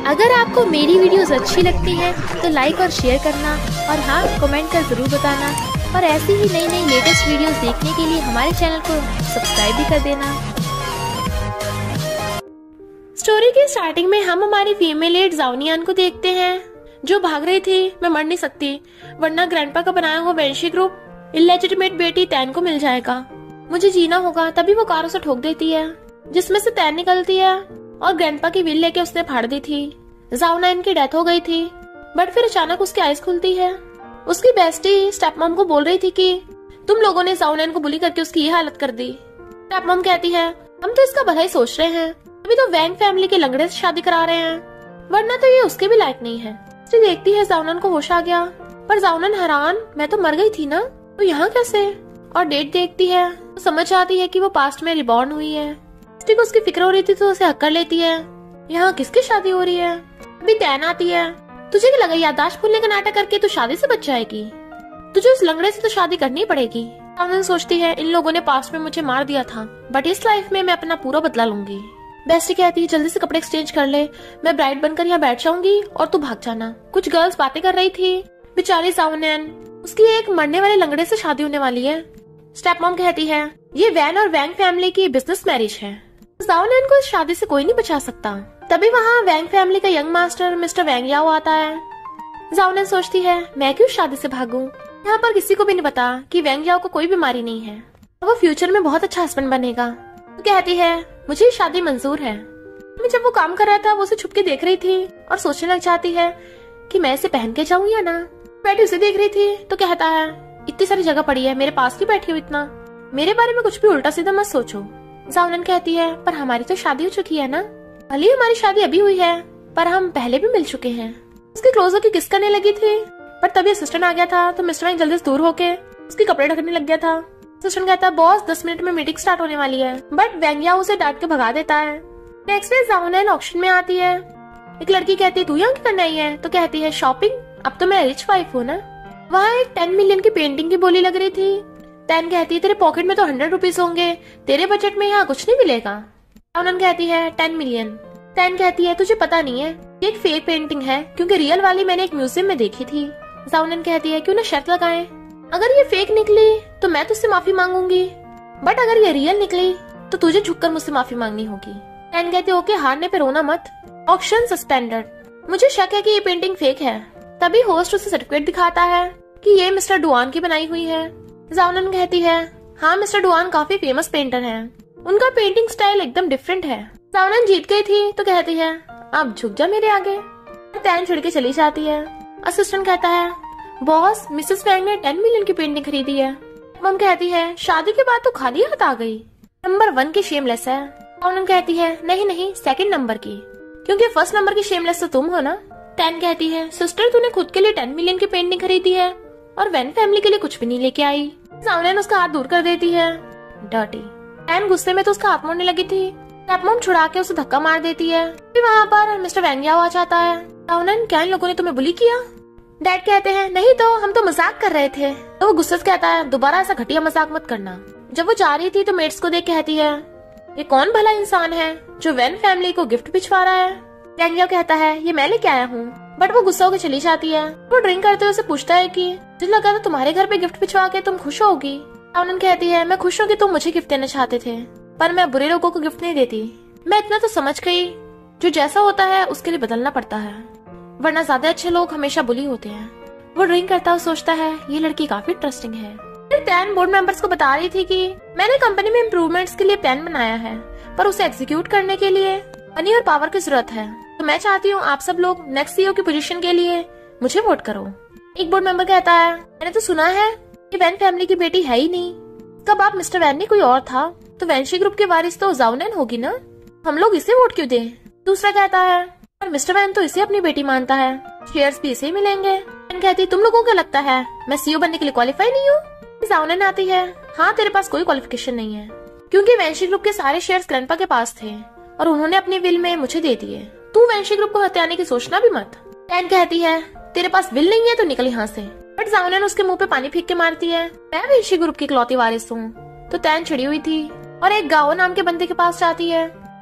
अगर आपको मेरी वीडियोस अच्छी लगती हैं तो लाइक और शेयर करना और हाँ कमेंट कर जरूर बताना और ऐसी ही नई नई लेटेस्ट वीडियोस देखने के लिए हमारे चैनल को सब्सक्राइब भी कर देना। स्टोरी की स्टार्टिंग में हम हमारी फीमेल लीड जाओनियान को देखते हैं जो भाग रही थी। मैं मर नहीं सकती वरना ग्रैंडपा का बनाया हुआ वेंशी ग्रुप इलेजिटिमेट बेटी तैन को मिल जाएगा, मुझे जीना होगा। तभी वो कार उसे ठोक देती है जिसमें से तैन निकलती है और ग्रैंडपा की विल लेके उसने फाड़ दी थी। जाओनियान की डेथ हो गई थी बट फिर अचानक उसकी आइज खुलती है। उसकी बेस्टी स्टेपमॉम को बोल रही थी कि तुम लोगों ने जाओनियान को बुली करके उसकी ये हालत कर दी। स्टेपमॉम कहती है हम तो इसका भला ही सोच रहे हैं, अभी तो वैंग फैमिली के लंगड़े से शादी करा रहे हैं वरना तो ये उसके भी लायक नहीं है। देखती है जाओनियान को होश आ गया पर जाओनियान हैरान, मैं तो मर गई थी ना, तो यहाँ कैसे। और डेट देखती है तो समझ आती है कि वो पास्ट में रिबॉर्न हुई है। को उसकी फिक्र हो रही थी तो उसे हक कर लेती है। यहाँ किसकी शादी हो रही है। अभी तैन आती है, तुझे क्या लगा याददाश्त भूलने का नाटक करके तू शादी से बच जाएगी, तुझे उस लंगड़े से तो शादी करनी पड़ेगी। जाओनियान सोचती है इन लोगों ने पास्ट में मुझे मार दिया था बट इस लाइफ में मैं अपना पूरा बदला लूंगी। बेस्टी कहती है जल्दी से कपड़े एक्सचेंज कर ले, मैं ब्राइड बनकर यहाँ बैठ जाऊंगी और तू भाग जाना। कुछ गर्ल्स बातें कर रही थी। बेचारी जाओनियान, उसकी एक मरने वाले लंगड़े से शादी होने वाली है। स्टेपमॉम कहती है ये वैन और वैंग फैमिली की बिजनेस मैरिज है, जाओनियान को इस शादी से कोई नहीं बचा सकता। तभी वहाँ वैंग फैमिली का young master mister Wang Yao आता है। जाओनियान सोचती है मैं क्यों शादी से भागूं, यहाँ पर किसी को भी नहीं पता कि वैंग याओ को कोई बीमारी नहीं है, वो फ्यूचर में बहुत अच्छा हस्बैंड बनेगा। तो कहती है मुझे शादी मंजूर है। मैं जब वो काम कर रहा था वो उसे छुप के देख रही थी और सोचने लग जाती है कि मैं इसे पहन के जाऊं या ना। बैठी उसे देख रही थी तो कहता है इतनी सारी जगह पड़ी है, मेरे पास क्यों बैठी हो इतना, मेरे बारे में कुछ भी उल्टा सीधा मत सोचो। जाओनियान कहती है पर हमारी तो शादी हो चुकी है ना, भले हमारी शादी अभी हुई है पर हम पहले भी मिल चुके हैं। उसके क्लोज होकर किस करने लगी थी पर तभी असिस्टेंट आ गया था तो मिस्टर वैंग जल्दी से दूर होके उसके कपड़े ढकने लग गया था। असिस्टेंट कहता है बॉस 10 मिनट में मीटिंग स्टार्ट होने वाली है बट वैंग याओ उसे डांट के भगा देता है। नेक्स्ट डे जाओनियान ऑक्शन में आती है। एक लड़की कहती है तू यहाँ क्या करने आई है, तो कहती है शॉपिंग, अब तो मैं रिच वाइफ हूँ ना। वहाँ एक 10 मिलियन की पेंटिंग की बोली लग रही थी। तैन कहती है तेरे पॉकेट में तो 100 रुपीज होंगे, तेरे बजट में यहाँ कुछ नहीं मिलेगा। जाओनियान कहती है 10 मिलियन। तैन कहती है तुझे पता नहीं है ये एक फेक पेंटिंग है क्योंकि रियल वाली मैंने एक म्यूजियम में देखी थी। जाओनियान कहती है क्यों ना शर्त लगाएं, अगर ये फेक निकली तो मैं तुझसे माफी मांगूंगी बट अगर ये रियल निकली तो तुझे झुककर मुझसे माफी मांगनी होगी। तैन कहती है ओके हारने पे रोना मत, ऑक्शन सस्पेंडेड, मुझे शक है कि ये पेंटिंग फेक है। तभी होस्ट उसे सर्टिफिकेट दिखाता है कि ये मिस्टर डुआन की बनाई हुई है। जाओनियान कहती है हाँ मिस्टर डुआन काफी फेमस पेंटर हैं, उनका पेंटिंग स्टाइल एकदम डिफरेंट है। जाओनियान जीत गई थी तो कहती है अब झुक जा मेरे आगे। तैन छिड़ के चली जाती है। असिस्टेंट कहता है बॉस मिसेस वैंग ने 10 मिलियन की पेंटिंग खरीदी है। मम कहती है शादी के बाद तो खाली हाथ आ गई, नंबर 1 की शेमलेस है। जाओनियान कहती है नहीं नहीं सेकंड नंबर की, क्योंकि फर्स्ट नंबर की शेमलेस तो तुम हो ना। तैन कहती है सिस्टर तूने खुद के लिए 10 मिलियन की पेंटिंग खरीदी है और वैन फैमिली के लिए कुछ भी नहीं लेके आई। जाओनियान उसका हाथ दूर कर देती है, डर्टी। तैन गुस्से में तो उसका हाथ मोड़ने लगी थी, स्टेपमॉम छुड़ा के उसे धक्का मार देती है। फिर वहाँ पर मिस्टर वैंग याओ आ जाता है। जाओनियान क्या इन लोगों ने तुम्हें बुली किया। डैड कहते हैं नहीं तो हम तो मजाक कर रहे थे। तो वो गुस्से से कहता है दोबारा ऐसा घटिया मजाक मत करना। जब वो जा रही थी तो मेट्स को देख कहती है ये कौन भला इंसान है जो वैन फैमिली को गिफ्ट भिजवा रहा है। वैंग याओ कहता है ये मैं लेके आया हूँ बट वो गुस्सा होकर चली जाती है। वो ड्रिंक करते हुए उसे पूछता है कि मुझे लगा था तुम्हारे घर पे गिफ्ट भिजवा के तुम खुश होगी। जाओनियान कहती है मैं खुश हूँ कि तुम मुझे गिफ्ट देना चाहते थे पर मैं बुरे लोगों को गिफ्ट नहीं देती। मैं इतना तो समझ गई जो जैसा होता है उसके लिए बदलना पड़ता है वरना ज्यादा अच्छे लोग हमेशा बुली होते हैं। वो ड्रिंक करता हुआ सोचता है ये लड़की काफी इंटरेस्टिंग है। फिर तैन बोर्ड मेंबर्स को बता रही थी कि मैंने कंपनी में इम्प्रूवमेंट्स के लिए प्लान बनाया है पर उसे एग्जीक्यूट करने के लिए मनी और पावर की जरूरत है, तो मैं चाहती हूँ आप सब लोग नेक्स्ट सीईओ की पोजीशन के लिए मुझे वोट करो। एक बोर्ड मेंबर कहता है मैंने तो सुना है कि वैन फैमिली की बेटी है ही नहीं, इसका बाप मिस्टर वैन ने कोई और था तो वैंशी ग्रुप के वारिस तो जाओनियान होगी ना, हम लोग इसे वोट क्यों दें। दूसरा कहता है और मिस्टर वैन तो इसे अपनी बेटी मानता है, शेयर्स भी इसे ही मिलेंगे। कहती तुम लोगों को लगता है मैं सीईओ बनने के लिए क्वालिफाई नहीं हूँ। जाओनियान आती है हाँ तेरे पास कोई क्वालिफिकेशन नहीं है क्योंकि वैंशी ग्रुप के सारे शेयर्स ग्रैंडपा के पास थे और उन्होंने अपनी विल में मुझे दे दिए, तू वैंशी ग्रुप को हत्याने की सोचना भी मत। तैन कहती है तेरे पास विल नहीं है तो निकल यहाँ से, बट जाओनियान उसके मुंह पे पानी फेंक के मारती है मैं वैंशी ग्रुप की इकलौती वारिस हूँ। तो तैन छिड़ी हुई थी और एक गाओ नाम के बंदे के पास जाती है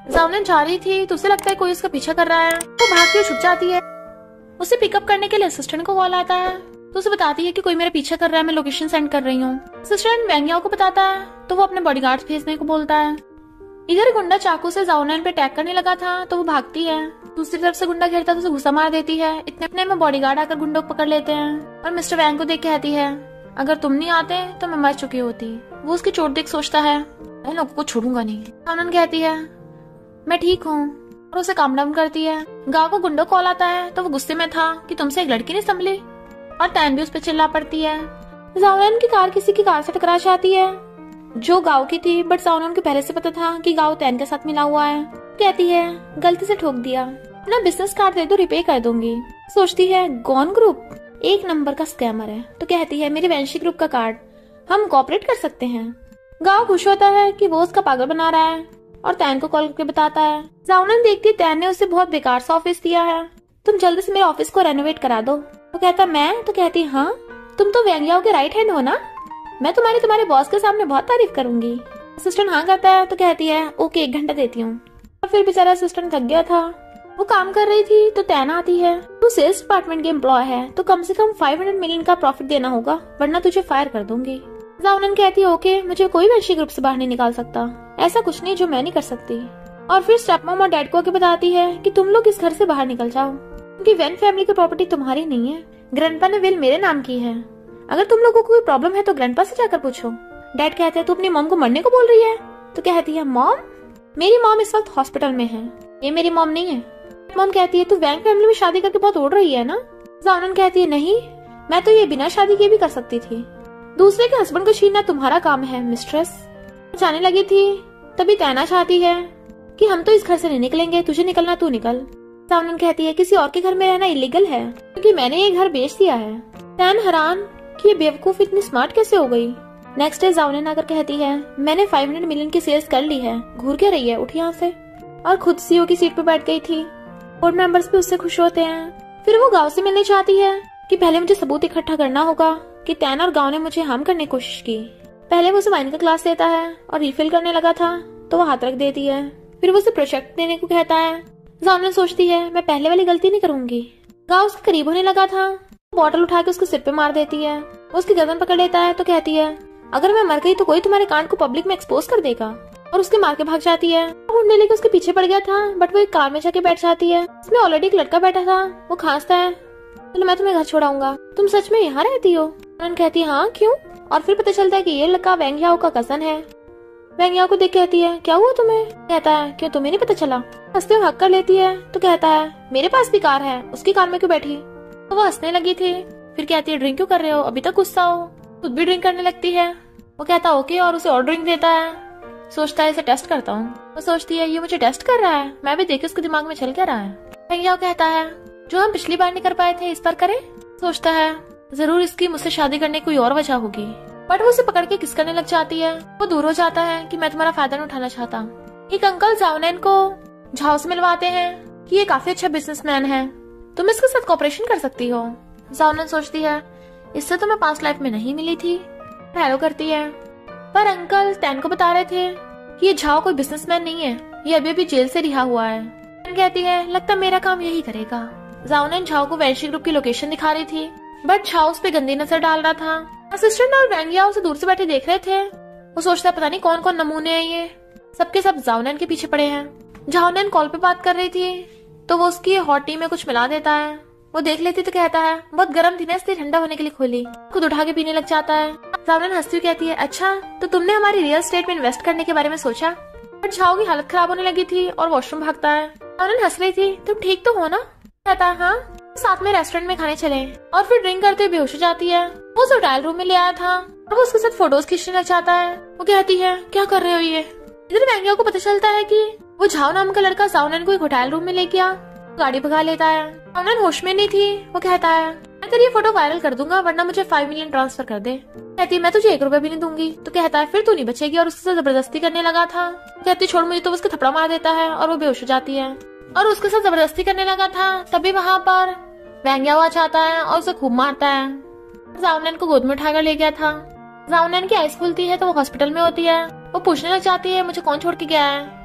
जाओनन जा रही थी तो उसे लगता है कोई उसका पीछा कर रहा है। वो भागती हुई छुप जाती है। उसे पिकअप करने के लिए असिस्टेंट को कॉल आता है तो उसे बताती है कि कोई मेरा पीछा कर रहा है, मैं लोकेशन सेंड कर रही हूँ। असिस्टेंट वेंग याओ को बताता है तो वो अपने बॉडीगार्ड्स भेजने को बोलता है। इधर गुंडा चाकू से जाओनन पे अटैक करने लगा था तो वो भागती है। दूसरी तरफ से गुंडा घेरता तो उसे घुसा मार देती है। इतने में बॉडीगार्ड आकर गुंडों को पकड़ लेते हैं और मिस्टर वैंग को देख कहती है, अगर तुम नहीं आते तो मैं मर चुकी होती। वो उसकी चोट देख सोचता है, मैं लोगों को छोड़ूंगा नहीं। जाओनन कहती है, मैं ठीक हूँ, और उसे काम डाउन करती है। गांव को गुंडो कॉल आता है तो वो गुस्से में था कि तुमसे एक लड़की नहीं संभली, और तैन भी उस पर चिल्ला पड़ती है। जाओनन की कार किसी की कार से टकरा जाती है जो गांव की थी, बट जाओनन को पहले से पता था कि गांव तैन के साथ मिला हुआ है। कहती है, गलती से ठोक दिया, अपना बिजनेस कार्ड दे दो, रिपे कर दूंगी। सोचती है गॉन ग्रुप एक नंबर का स्कैमर है, तो कहती है मेरे वैंशी ग्रुप का कार्ड, हम कोऑपरेट कर सकते हैं। गांव खुश होता है कि वो उसका पागल बना रहा है और तैन को कॉल करके बताता है। जाओनन देखती है तैन ने उसे बहुत बेकार सा ऑफिस दिया है, तुम जल्दी से मेरे ऑफिस को रेनोवेट करा दो। वो कहता मैं, तो कहती हाँ तुम तो वेंग याओ के राइट हैंड हो ना, मैं तुम्हारे बॉस के सामने बहुत तारीफ करूंगी। असिस्टेंट हाँ करता है तो कहती है ओके 1 घंटा देती हूँ। और फिर बेचारा असिस्टेंट थक गया था। वो काम कर रही थी तो तैन आती है, तू सेल्स डिपार्टमेंट के एम्प्लॉय है तो कम से कम 500 मिलियन का प्रॉफिट देना होगा वरना तुझे फायर कर दूंगी। जाओनन कहती है ओके, मुझे कोई वैंशी ग्रुप से बाहर नहीं निकाल सकता, ऐसा कुछ नहीं जो मैं नहीं कर सकती। और फिर स्टेपमॉम और डैड को आके बताती है कि तुम लोग इस घर से बाहर निकल जाओ क्योंकि वैन फैमिली की प्रॉपर्टी तुम्हारी नहीं है, ग्रैंडपा ने विल मेरे नाम की है। अगर तुम लोगों को कोई प्रॉब्लम है तो ग्रैंडपा से जाकर पूछो। डैड कहते हैं तू अपनी मॉम को मरने को बोल रही है, तो कहती है मॉम, मेरी मॉम इस वक्त हॉस्पिटल में है, ये मेरी मॉम नहीं है। मॉम कहती है तू वैंग फैमिली में शादी करके बहुत उड़ रही है ना। जाओनन कहती है नहीं, मैं तो ये बिना शादी के भी कर सकती थी, दूसरे के हस्बैंड को छीनना तुम्हारा काम है मिस्ट्रेस। जाने लगी थी तभी तैना चाहती है कि हम तो इस घर से नहीं निकलेंगे, तुझे निकलना तू निकल। जाओनन कहती है किसी और के घर में रहना इलीगल है क्योंकि मैंने ये घर बेच दिया है। तैन हैरान कि ये बेवकूफ इतनी स्मार्ट कैसे हो गई। नेक्स्ट डे जाओनन आकर कहती है मैंने 500 मिलियन की सेल्स कर ली है, घूर क्या रही है, उठ यहाँ से। और खुद सीईओ की सीट पर बैठ गई थी। बोर्ड मेंबर्स भी उससे खुश होते हैं। फिर वो गांव से मिलने चाहती है कि पहले मुझे सबूत इकट्ठा करना होगा कि तैन और गांव ने मुझे हार्म करने की कोशिश की। पहले वो उसे वाइन का ग्लास देता है और रिफिल करने लगा था तो वो हाथ रख देती है। फिर वो उसे प्रोजेक्ट देने को कहता है। जाओनन सोचती है मैं पहले वाली गलती नहीं करूंगी। गांव उसके करीब होने लगा था, बॉटल उठा के उसके सिर पे मार देती है। वो उसकी गर्दन पकड़ लेता है तो कहती है अगर मैं मर गई तो कोई तुम्हारे कांड को पब्लिक में एक्सपोज कर देगा, और उसके मार के भाग जाती है। ढूंढने लेके उसके पीछे पड़ गया था बट वो एक कार में जाके बैठ जाती है। उसमें ऑलरेडी एक लड़का बैठा था। वो खांसता है, चलो मैं तुम्हें घर छोड़ाऊंगा, तुम सच में यहाँ रहती हो। जाओनन कहती है हाँ क्यों। और फिर पता चलता है कि ये लड़का वेंग याओ का कजन है। वेंग याओ को देख कहती है क्या हुआ तुम्हें। कहता है क्यों तुम्हें नहीं पता चला। हंसते हुए हक कर लेती है तो कहता है मेरे पास भी कार है, उसकी कार में क्यों बैठी। तो वो हंसने लगी थी। फिर कहती है ड्रिंक क्यों कर रहे हो, अभी तक गुस्सा हो। खुद भी ड्रिंक करने लगती है। वो कहता ओके और उसे और ड्रिंक देता है। सोचता है इसे टेस्ट करता हूँ। वो सोचती है ये मुझे टेस्ट कर रहा है, मैं भी देखे उसके दिमाग में चल क्या रहा है। वेंग याओ कहता है जो हम पिछली बार नहीं कर पाए थे इस बार करें। सोचता है जरूर इसकी मुझसे शादी करने की कोई और वजह होगी, बट वो उसे पकड़ के किस करने लग जाती है। वो दूर हो जाता है कि मैं तुम्हारा फायदा नहीं उठाना चाहता। एक अंकल जाओनन को झाओ से मिलवाते हैं कि ये काफी अच्छा बिजनेसमैन है, तुम इसके साथ कोऑपरेशन कर सकती हो। जाओनन सोचती है इससे तो मैं पास्ट लाइफ में नहीं मिली थी। हेलो करती है, पर अंकल तैन को बता रहे थे कि ये झाओ कोई बिजनेसमैन नहीं है, ये अभी अभी जेल से रिहा हुआ है। तैन कहती है लगता मेरा काम यही करेगा। जाओनन झाओ को वैंशी ग्रुप की लोकेशन दिखा रही थी बट झाओ उस पे गंदी नजर डाल रहा था। असिस्टेंट और वेंग याओ उसे दूर से बैठे देख रहे थे। वो सोचता है पता नहीं कौन कौन नमूने हैं ये, सबके सब जाओनन के पीछे पड़े हैं। जाओनन कॉल पे बात कर रही थी तो वो उसकी हॉट टी में कुछ मिला देता है। वो देख लेती तो कहता है बहुत गर्म थी ना इसलिए ठंडा होने के लिए खोली। खुद उठा के पीने लग जाता है। जाओनन हंसती हुई कहती है अच्छा तो तुमने हमारी रियल एस्टेट में इन्वेस्ट करने के बारे में सोचा। बट झाओ की हालत खराब होने लगी थी और वॉशरूम भागता है। जाओनन हंस रही थी तुम ठीक तो हो ना। कहता है हाँ, साथ में रेस्टोरेंट में खाने चले। और फिर ड्रिंक करते बेहोश हो जाती है। वो उसे ट्रायल रूम में ले आया था और वो उसके साथ फोटोज खींचने लग जाता है। वो कहती है क्या कर रहे हो ये। इधर वेंग याओ को पता चलता है कि वो झाओ नाम का लड़का जाओनन को एक होटल रूम में ले गया, गाड़ी भगा लेता है। जाओनन होश में नहीं थी। वो कहता है मैं तेरी ये फोटो वायरल कर दूंगा वरना मुझे 5 मिलियन ट्रांसफर कर दे। कहती है मैं तुझे 1 रुपया भी नहीं दूंगी। तो कहता है फिर तू नहीं बचेगी, और उसके साथ जबरदस्ती करने लगा था। कहती छोड़ मुझे, तो उसके थप्पड़ मार देता है और वो बेहोश हो जाती है। और उसके साथ जबरदस्ती करने लगा था तभी वहाँ पर वेंग याओ आ जाता है और उसे खूब मारता है। जाओनन को गोद में उठाकर ले गया था। जाओनन की आइस खुलती है तो वो हॉस्पिटल में होती है। वो पूछने लग जाती है मुझे कौन छोड़ के गया है।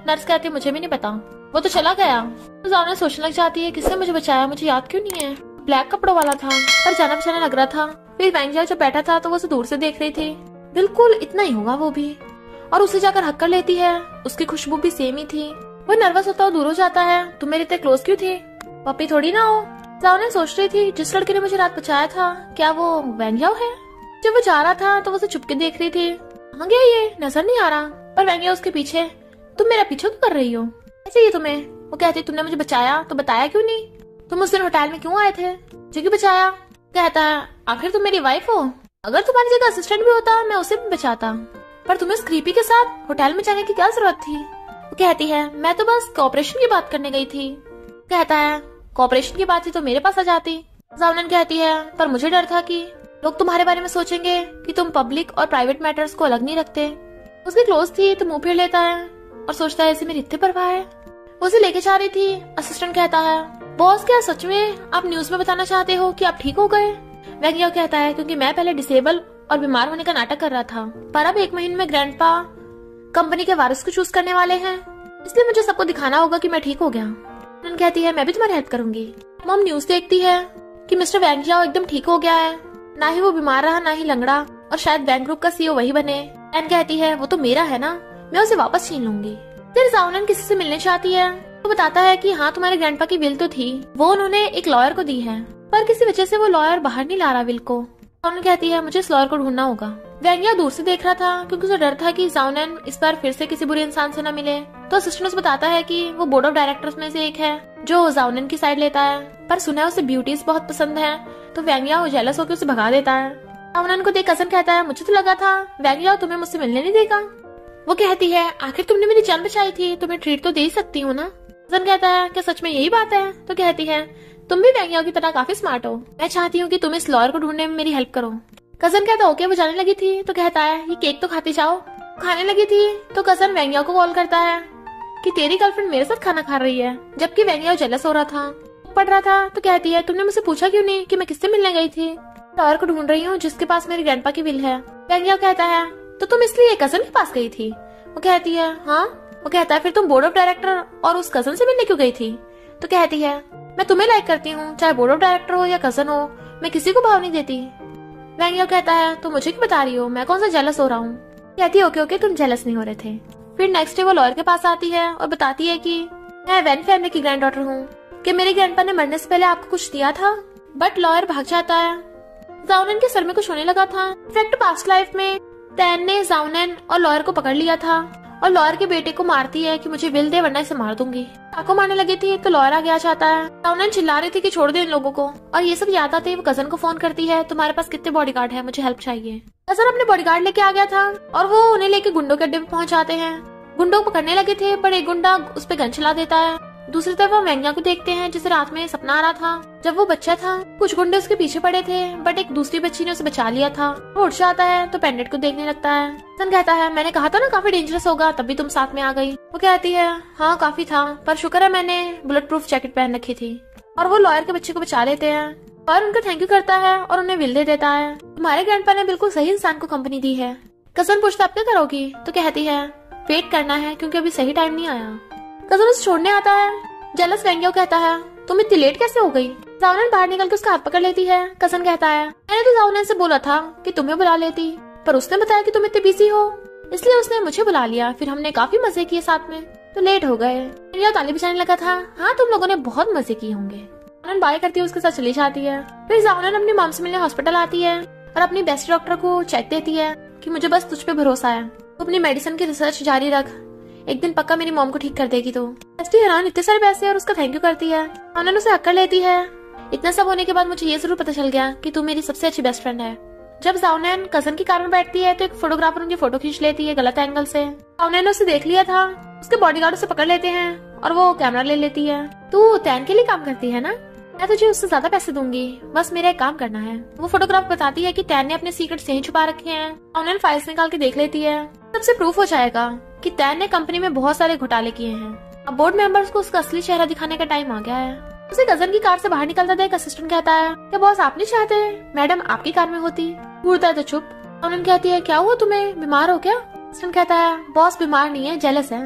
नर्स कहती है मुझे भी नहीं पता, वो तो चला गया। तो जाओनन सोचने लग जाती है किसने मुझे बचाया, मुझे याद क्यों नहीं है। ब्लैक कपड़ों वाला था पर जाना पहचाना लग रहा था। फिर वैंग जाओ जब बैठा था तो वो उसे दूर से देख रही थी, बिल्कुल इतना ही होगा वो भी, और उसे जाकर हक कर लेती है। उसकी खुशबू भी सेम ही थी। वो नर्वस होता हुआ दूर हो जाता है। तुम मेरे इतने क्लोज क्यों थे, पपी थोड़ी ना हो। जाओनन सोच रही थी जिस लड़के ने मुझे रात बचाया था क्या वो वैंग जाओ है। जब वो जा रहा था तो वो उसे चुपके देख रही थी, कहाँ गया ये, नजर नहीं आ रहा। पर वैंग जाओ उसके पीछे। तुम मेरा पीछे क्यों कर रही हो, ऐसे ही तुम्हें। वो कहती तुमने मुझे बचाया तो बताया क्यों नहीं, तुम उस दिन होटल में क्यों आए थे, मुझे क्यों बचाया। कहता है आखिर तुम मेरी वाइफ हो, अगर तुम्हारी जगह असिस्टेंट भी होता मैं उसे भी बचाता, पर तुम्हें उस क्रीपी के साथ होटल में जाने की क्या जरूरत थी। वो कहती है मैं तो बस कॉपरेशन की बात करने गई थी। कहता है कॉपरेशन की बात थी तो मेरे पास आ जाती। जाओनन कहती है पर मुझे डर था कि लोग तुम्हारे बारे में सोचेंगे कि तुम पब्लिक और प्राइवेट मैटर्स को अलग नहीं रखते। उसकी क्लोज थी तो मुंह फेर लेता है और सोचता है इसे मेरी इतनी परवाह है। वो उसे लेके जा रही थी। असिस्टेंट कहता है बॉस क्या सच में आप न्यूज में बताना चाहते हो कि आप ठीक हो गए। वैंग याओ कहता है क्योंकि मैं पहले डिसेबल और बीमार होने का नाटक कर रहा था, पर अब 1 महीने में ग्रैंडपा कंपनी के वारिस को चूज करने वाले हैं, इसलिए मुझे सबको दिखाना होगा कि मैं ठीक हो गया। नन कहती है मैं भी तुम्हारी हेल्प करूंगी। मॉम न्यूज देखती है कि मिस्टर वैंग याओ एकदम ठीक हो गया है, ना ही वो बीमार रहा ना ही लंगड़ा, और शायद बैंक ग्रुप का सीईओ वही बने। एन कहती है वो तो मेरा है ना, मैं उसे वापस छीन लूंगी। फिर जाओनन किसी से मिलने चाहती है तो बताता है कि हाँ तुम्हारे ग्रैंडपा की विल तो थी, वो उन्होंने एक लॉयर को दी है, पर किसी वजह से वो लॉयर बाहर नहीं ला रहा विल को। जाओनन कहती है मुझे इस लॉयर को ढूंढना होगा। वैंग याओ दूर से देख रहा था क्योंकि उसे डर था कि जाओनन इस बार फिर से किसी बुरे इंसान से न मिले। तो असिस्टेंट उसे बताता है कि वो बोर्ड ऑफ डायरेक्टर्स में से एक है जो जाओनन की साइड लेता है, पर सुना है उसे ब्यूटीज बहुत पसंद है, तो वैंग याओ जेलस होकर उसे भगा देता है। जाओनन को देख कजन कहता है मुझे तो लगा था वैंग याओ तुम्हें मुझसे मिलने नहीं देगा। वो कहती है आखिर तुमने मेरी जान बचाई थी, तुम्हें ट्रीट तो दे ही सकती हूँ ना। कजन कहता है क्या सच में यही बात है। तो कहती है तुम भी वैंग याओ की तरह काफी स्मार्ट हो, मैं चाहती हूँ कि तुम इस लॉयर को ढूंढने में मेरी हेल्प करो। कजन कहता ओके। वो जाने लगी थी तो कहता है ये केक तो खाती जाओ। खाने लगी थी तो कजन वैंग याओ को कॉल करता है कि तेरी गर्लफ्रेंड मेरे साथ खाना खा रही है, जबकि वैंग याओ जेलस हो रहा था, पढ़ रहा था। तो कहती है तुमने मुझसे पूछा क्यों नहीं कि मैं किससे मिलने गई थी। लॉयर को ढूंढ रही हूँ जिसके पास मेरे ग्रैंडपा की विल है। वैंग याओ कहता है तो तुम इसलिए कजन के पास गई थी। वो कहती है हाँ। वो कहता है फिर तुम बोर्ड ऑफ डायरेक्टर और उस कजन से मिलने क्यों गई थी। तो कहती है मैं तुम्हें लाइक करती हूँ, चाहे बोर्ड ऑफ डायरेक्टर हो या कजन हो, मैं किसी को भाव नहीं देती। वैंग याओ कहता है तो मुझे क्यों बता रही हो, मैं कौन सा जेलस हो रहा हूँ। कहती है ओके ओके तुम जेलस नहीं हो रहे थे। फिर नेक्स्ट डे वो लॉयर के पास आती है और बताती है कि मैं वैन फैमिली की ग्रैंड डॉटर हूँ, कि मेरे ग्रैंडपा ने मरने से पहले आपको कुछ दिया था। बट लॉयर भाग जाता है। जाओनन के सर में कुछ होने लगा था। इनफैक्ट पास्ट लाइफ में तैन ने जाओनन और लॉयर को पकड़ लिया था और लॉयर के बेटे को मारती है कि मुझे विल दे वरना इसे मार दूंगी। आपको मारने लगी थी तो लॉयर आगे आ जाता है। जाओनन चिल्ला रही थी कि छोड़ दे इन लोगों को, और ये सब याद आते ही वो कजन को फोन करती है तुम्हारे पास कितने बॉडीगार्ड है, मुझे हेल्प चाहिए। कजन अपने बॉडीगार्ड लेके आ गया था और वो उन्हें लेके गुंडों के अड्डे पे पहुंच जाते हैं। गुंडों को पकड़ने लगे थे पर एक गुंडा उस पे गन चला देता है। दूसरी तरफ हम वैंग याओ को देखते हैं जिसे रात में सपना आ रहा था जब वो बच्चा था। कुछ गुंडे उसके पीछे पड़े थे बट एक दूसरी बच्ची ने उसे बचा लिया था। वो उठ जाता है तो पेंडेंट को देखने लगता है। सन कहता है मैंने कहा था ना काफी डेंजरस होगा, तभी तुम साथ में आ गई। वो कहती है हाँ काफी था, पर शुक्र है मैंने बुलेट प्रूफ जैकेट पहन रखी थी। और वो लॉयर के बच्चे को बचा लेते हैं और उनका थैंक यू करता है और उन्हें विल दे देता है। तुम्हारे ग्रैंडपा ने बिल्कुल सही इंसान को कंपनी दी है। कजन पूछता अब क्या करोगी। तो कहती है वेट करना है क्योंकि अभी सही टाइम नहीं आया। कजन उसे छोड़ने आता है। जेलस वैंग याओ कहता है तुम इतनी लेट कैसे हो गई। जाओनन बाहर निकल के उसका हाथ पकड़ लेती है। कजन कहता है मैंने तो जाओनन से बोला था कि तुम्हें बुला लेती, पर उसने बताया कि तुम इतने बिजी हो, इसलिए उसने मुझे बुला लिया। फिर हमने काफी मजे किए साथ में, तो लेट हो गए। याओ ताली बजाने लगा था। हाँ तुम लोगों ने बहुत मजे किए होंगे। जाओनन बाय करती है उसके साथ चली जाती है। फिर जाओनन अपनी मॉम से मिलने हॉस्पिटल आती है और अपनी बेस्ट डॉक्टर को चेक देती है कि मुझे बस तुझ पे भरोसा है, तो अपनी मेडिसिन की रिसर्च जारी रख, एक दिन पक्का मेरी मॉम को ठीक कर देगी। तो एस्टी हैरान इतने सारे पैसे और उसका थैंक यू करती है। जाओनन उसे हक कर लेती है। इतना सब होने के बाद मुझे ये जरूर पता चल गया कि तू मेरी सबसे अच्छी बेस्ट फ्रेंड है। जब जाओनन कजन की कार में बैठती है तो एक फोटोग्राफर उनकी फोटो खींच लेती है गलत एंगल से। जाओनन ने उसे देख लिया था। उसके बॉडीगार्ड उसे पकड़ लेते हैं और वो कैमरा ले लेती है। तू तैन के लिए काम करती है ना, मैं तुझे उससे ज्यादा पैसे दूंगी, बस मेरा एक काम करना है। वो फोटोग्राफ बताती है कि तैन ने अपने सीक्रेट्स यहीं छुपा रखे हैं। जाओनन फाइल्स निकाल के देख लेती है। सबसे प्रूफ हो जाएगा कि तैन ने कंपनी में बहुत सारे घोटाले किए हैं। अब बोर्ड मेंबर्स को उसका असली चेहरा दिखाने का टाइम आ गया है। उसे कजन की कार से बाहर निकलता देख असिस्टेंट कहता है क्या बॉस आप नहीं चाहते मैडम आपकी कार में होती। घूरता है तो चुप। जाओनन कहती है क्या हुआ तुम्हें, बीमार हो क्या। असिस्टेंट कहता है बॉस बीमार नहीं है, जेलस है।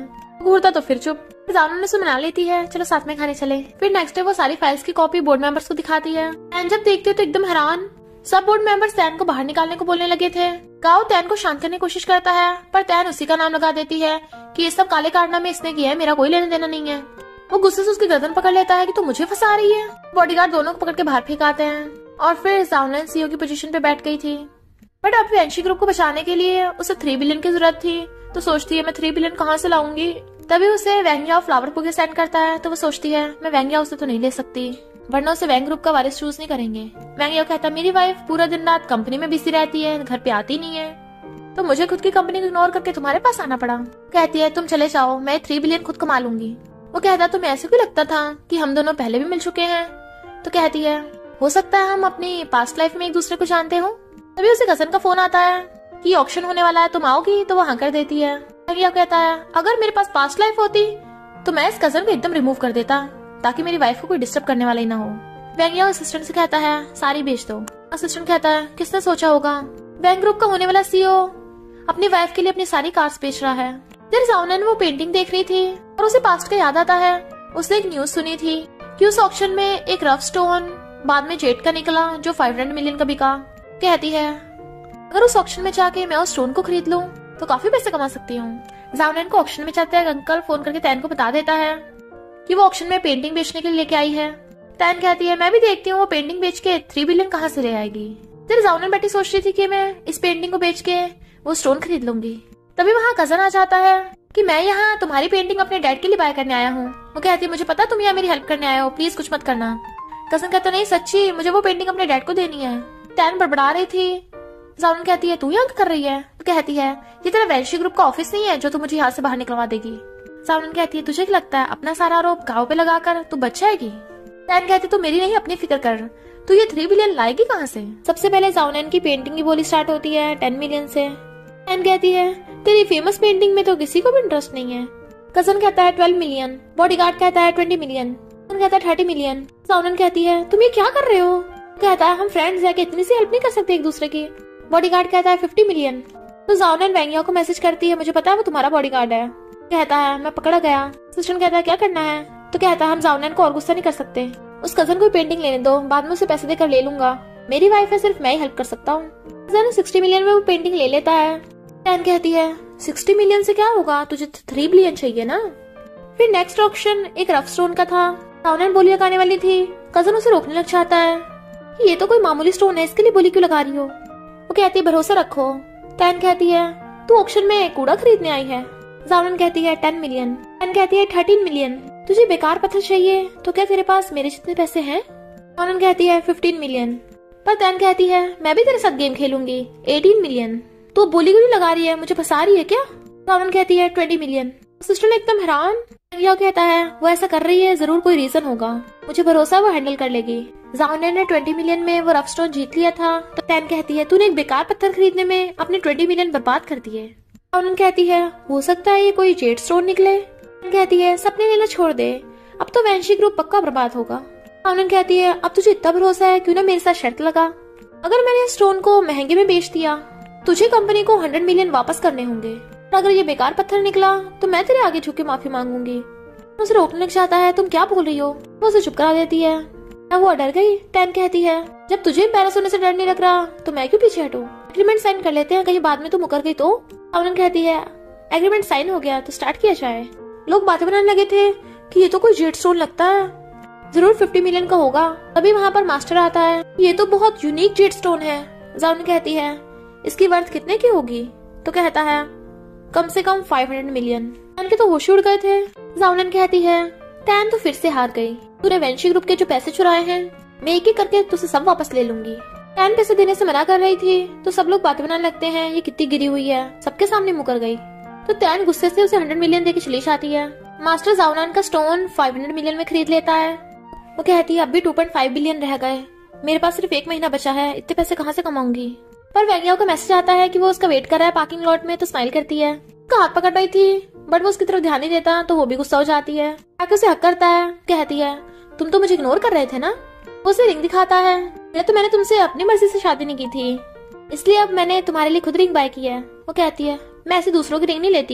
घूरता तो फिर चुप। जानो ने उसे मना लेती है, चलो साथ में खाने चले। फिर नेक्स्ट डे वो सारी फाइल्स की कॉपी बोर्ड मेंबर्स को दिखाती है। टैन जब देखते हो तो एकदम हैरान। सब बोर्ड मेंबर्स टैन को बाहर निकालने को बोलने लगे थे। गाओ टैन को शांत करने की कोशिश करता है, पर टैन उसी का नाम लगा देती है कि ये सब काले कारनामे इसने किए हैं, मेरा कोई लेना देना नहीं है। वो गुस्से से उसकी गर्दन पकड़ लेता है कि तू मुझे फंसा रही है। बॉडीगार्ड दोनों को पकड़ के बाहर फेंकाते हैं और फिर जाओनन सीईओ की पोजीशन पे बैठ गई थी। बट अब वेंशी ग्रुप को बचाने के लिए उसे 3 बिलियन की जरूरत थी, तो सोचती है मैं 3 बिलियन कहाँ से लाऊंगी। तभी उसे वैंग याओ फ्लावर बुके सेंड करता है, तो वो सोचती है मैं वैंग याओ से तो नहीं ले सकती, वरना उसे वैंग ग्रुप का वारिस चूज नहीं करेंगे। वैंग याओ कहता है मेरी वाइफ पूरा दिन रात कंपनी में बिजी रहती है, घर पे आती नहीं है, तो मुझे खुद की कंपनी को इग्नोर करके तुम्हारे पास आना पड़ा। कहती है तुम चले जाओ, मैं 3 बिलियन खुद कमा लूंगी। वो कहता तुम्हें ऐसे क्यों लगता था कि हम दोनों पहले भी मिल चुके हैं। तो कहती है हो सकता है हम अपनी पास्ट लाइफ में एक दूसरे को जानते हो। तभी उसे कजन का फोन आता है कि ऑक्शन होने वाला है, तुम आओगी। तो वो हाँ कर देती है। वैंग याओ कहता है अगर मेरे पास पास्ट लाइफ होती तो मैं इस कजन को एकदम रिमूव कर देता, ताकि मेरी वाइफ को कोई डिस्टर्ब करने वाला ही ना हो। वैंग याओ असिस्टेंट से कहता है सारी बेच दो। असिस्टेंट कहता है किसने सोचा होगा, वैंग ग्रुप का होने वाला सीईओ अपनी वाइफ के लिए अपनी सारी कार्स बेच रहा है। फिर जाओनन वो पेंटिंग देख रही थी और उसे पास्ट का याद आता है। उसने एक न्यूज सुनी थी कि उस ऑक्शन में एक रफ स्टोन बाद में जेड का निकला जो 500 मिलियन का बिका। कहती है अगर उस ऑक्शन में जाके मैं उस स्टोन को खरीद लूं तो काफी पैसे कमा सकती हूँ। जाओनन को ऑक्शन में जाते हैं अंकल फोन करके टैन को बता देता है कि वो ऑक्शन में पेंटिंग बेचने के लिए लेके आई है। टैन कहती है मैं भी देखती हूँ वो पेंटिंग बेच के 3 बिलियन कहाँ से ले आएगी। फिर जाओनन बैठी सोच रही थी कि मैं इस पेंटिंग को बेच के वो स्टोन खरीद लूंगी। तभी वहाँ कजन आ जाता है कि मैं यहाँ तुम्हारी पेंटिंग अपने डैड के लिए बाय करने आया हूँ। वो कहती है मुझे पता तुम यहाँ मेरी हेल्प करने आए हो, प्लीज कुछ मत करना। कजन कहता नहीं सच्ची मुझे वो पेंटिंग अपने डैड को देनी है। टैन बड़बड़ा रही थी। जाओनन कहती है तू यहाँ क्या कर रही है। तो कहती है ये तेरा वेंशी ग्रुप का ऑफिस नहीं है जो तू मुझे यहाँ से बाहर निकलवा देगी। जाओनन कहती है तुझे क्या लगता है अपना सारा आरोप गाँव पे लगाकर तू बच जाएगी। टैन कहती तू मेरी नहीं अपनी फिक्र कर, तू ये 3 बिलियन लाएगी कहाँ से। सबसे पहले जाओनन की पेंटिंग की बोली स्टार्ट होती है 10 मिलियन से। टैन कहती है तेरी फेमस पेंटिंग में तो किसी को भी इंटरेस्ट नहीं है। कजन कहता है 12 मिलियन। बॉडीगार्ड कहता है 20 मिलियन। कहता है 30 मिलियन। जाओनन कहती है तुम ये क्या कर रहे हो। कहता है हम फ्रेंड्स हैं कि इतनी सी हेल्प नहीं कर सकते एक दूसरे की। बॉडीगार्ड कहता है 50 मिलियन। तो जाओनन वैंग याओ को मैसेज करती है मुझे पता है वो तुम्हारा बॉडीगार्ड है। कहता है मैं पकड़ा गया। असिस्टेंट कहता है क्या करना है। तो कहता है हम जाओनन को और गुस्सा नहीं कर सकते, उस कजन को पेंटिंग लेने दो, बाद में उसे पैसे देकर ले लूंगा, मेरी वाइफ है सिर्फ मैं ही हेल्प कर सकता हूँ। 60 मिलियन में वो पेंटिंग ले लेता है। टैन कहती है 60 मिलियन से क्या होगा, तुझे 3 बिलियन चाहिए ना। फिर नेक्स्ट ऑक्शन एक रफ स्टोन का था। जाओनन बोली लगाने वाली थी, कजन उसे रोकने लग जाता है कि ये तो कोई मामूली स्टोन है, इसके लिए बोली क्यों लगा रही हो। वो कहती है भरोसा रखो। टैन कहती है तू ऑक्शन में कूड़ा खरीदने आई है। जाओनन कहती है 10 मिलियन। टैन कहती है 13 मिलियन। तुझे बेकार पत्थर चाहिए तो क्या तेरे पास मेरे जितने पैसे हैं। जाओनन कहती है 15 मिलियन। पर टैन कहती है मैं भी तेरे साथ गेम खेलूंगी 18 मिलियन। तो बोली क्यों लगा रही है, मुझे फंसा रही है क्या। जाओनन कहती है 20 मिलियन। सिस्टर एकदम हैरान। यह कहता है वो ऐसा कर रही है जरूर कोई रीजन होगा, मुझे भरोसा वो हैंडल कर लेगी। जाओनन ने 20 मिलियन में वो रफ स्टोन जीत लिया था। तो टैन कहती है तूने एक बेकार पत्थर खरीदने में अपने 20 मिलियन बर्बाद कर दिए। जाओनन कहती है हो सकता है ये कोई जेड स्टोन निकले। कहती है सपने लेना छोड़ दे, अब तो वेंशी ग्रुप पक्का बर्बाद होगा। जाओनन कहती है अब तुझे इतना भरोसा है क्यों ना मेरे साथ शर्त लगा, अगर मैंने स्टोन को महंगे में बेच दिया तुझे कंपनी को 100 मिलियन वापस करने होंगे, और अगर ये बेकार पत्थर निकला तो मैं तेरे आगे झुक के माफी मांगूंगी। उसे रोकने लग जाता है तुम क्या बोल रही हो। वो उसे चुप करा देती है। वो डर गई। टैन कहती है जब तुझे एम्बैरस होने से डर नहीं लग रहा तो मैं क्यों पीछे हटूं, एग्रीमेंट साइन कर लेते हैं, कहीं बाद में तू मुकर गई तो। जाओनन कहती है एग्रीमेंट साइन हो गया तो स्टार्ट किया जाए। लोग बातें बनाने लगे थे कि ये तो कोई जेड स्टोन लगता है, जरूर 50 मिलियन का होगा। तभी वहाँ पर मास्टर आता है, ये तो बहुत यूनिक जेड स्टोन है। जाओनन कहती है इसकी वर्थ कितने की होगी। तो कहता है कम से कम 500 मिलियन। टैन के तो होश उड़ गए थे। जाओनन कहती है टैन तो फिर से हार गई, तूने वेंशी ग्रुप के जो पैसे चुराए हैं मैं एक एक करके तुझसे सब वापस ले लूंगी। टैन पैसे देने से मना कर रही थी तो सब लोग बातें बनाने लगते हैं ये कितनी गिरी हुई है, सबके सामने मुकर गई। तो टैन गुस्से से उसे 100 मिलियन देके चली जाती है। मास्टर जाओनन का स्टोन 500 मिलियन में खरीद लेता है। वो कहती है अब भी 2.5 बिलियन रह गए, मेरे पास सिर्फ 1 महीना बचा है, इतने पैसे कहाँ से कमाऊंगी। पर वैंग याओ का मैसेज आता है कि वो उसका वेट कर रहा है पार्किंग लॉट में। तो स्माइल करती है, उसका हाथ पकड़ रही थी बट वो उसकी तरफ ध्यान नहीं देता तो वो भी गुस्सा हो जाती है। आके उसे हक करता है, कहती है तुम तो मुझे इग्नोर कर रहे थे ना। वो उसे रिंग दिखाता है, तो मैंने तुमसे अपनी मर्जी से शादी नहीं की थी, इसलिए अब मैंने तुम्हारे लिए खुद रिंग बाय की है। वो कहती है मैं ऐसे दूसरों की रिंग नहीं लेती,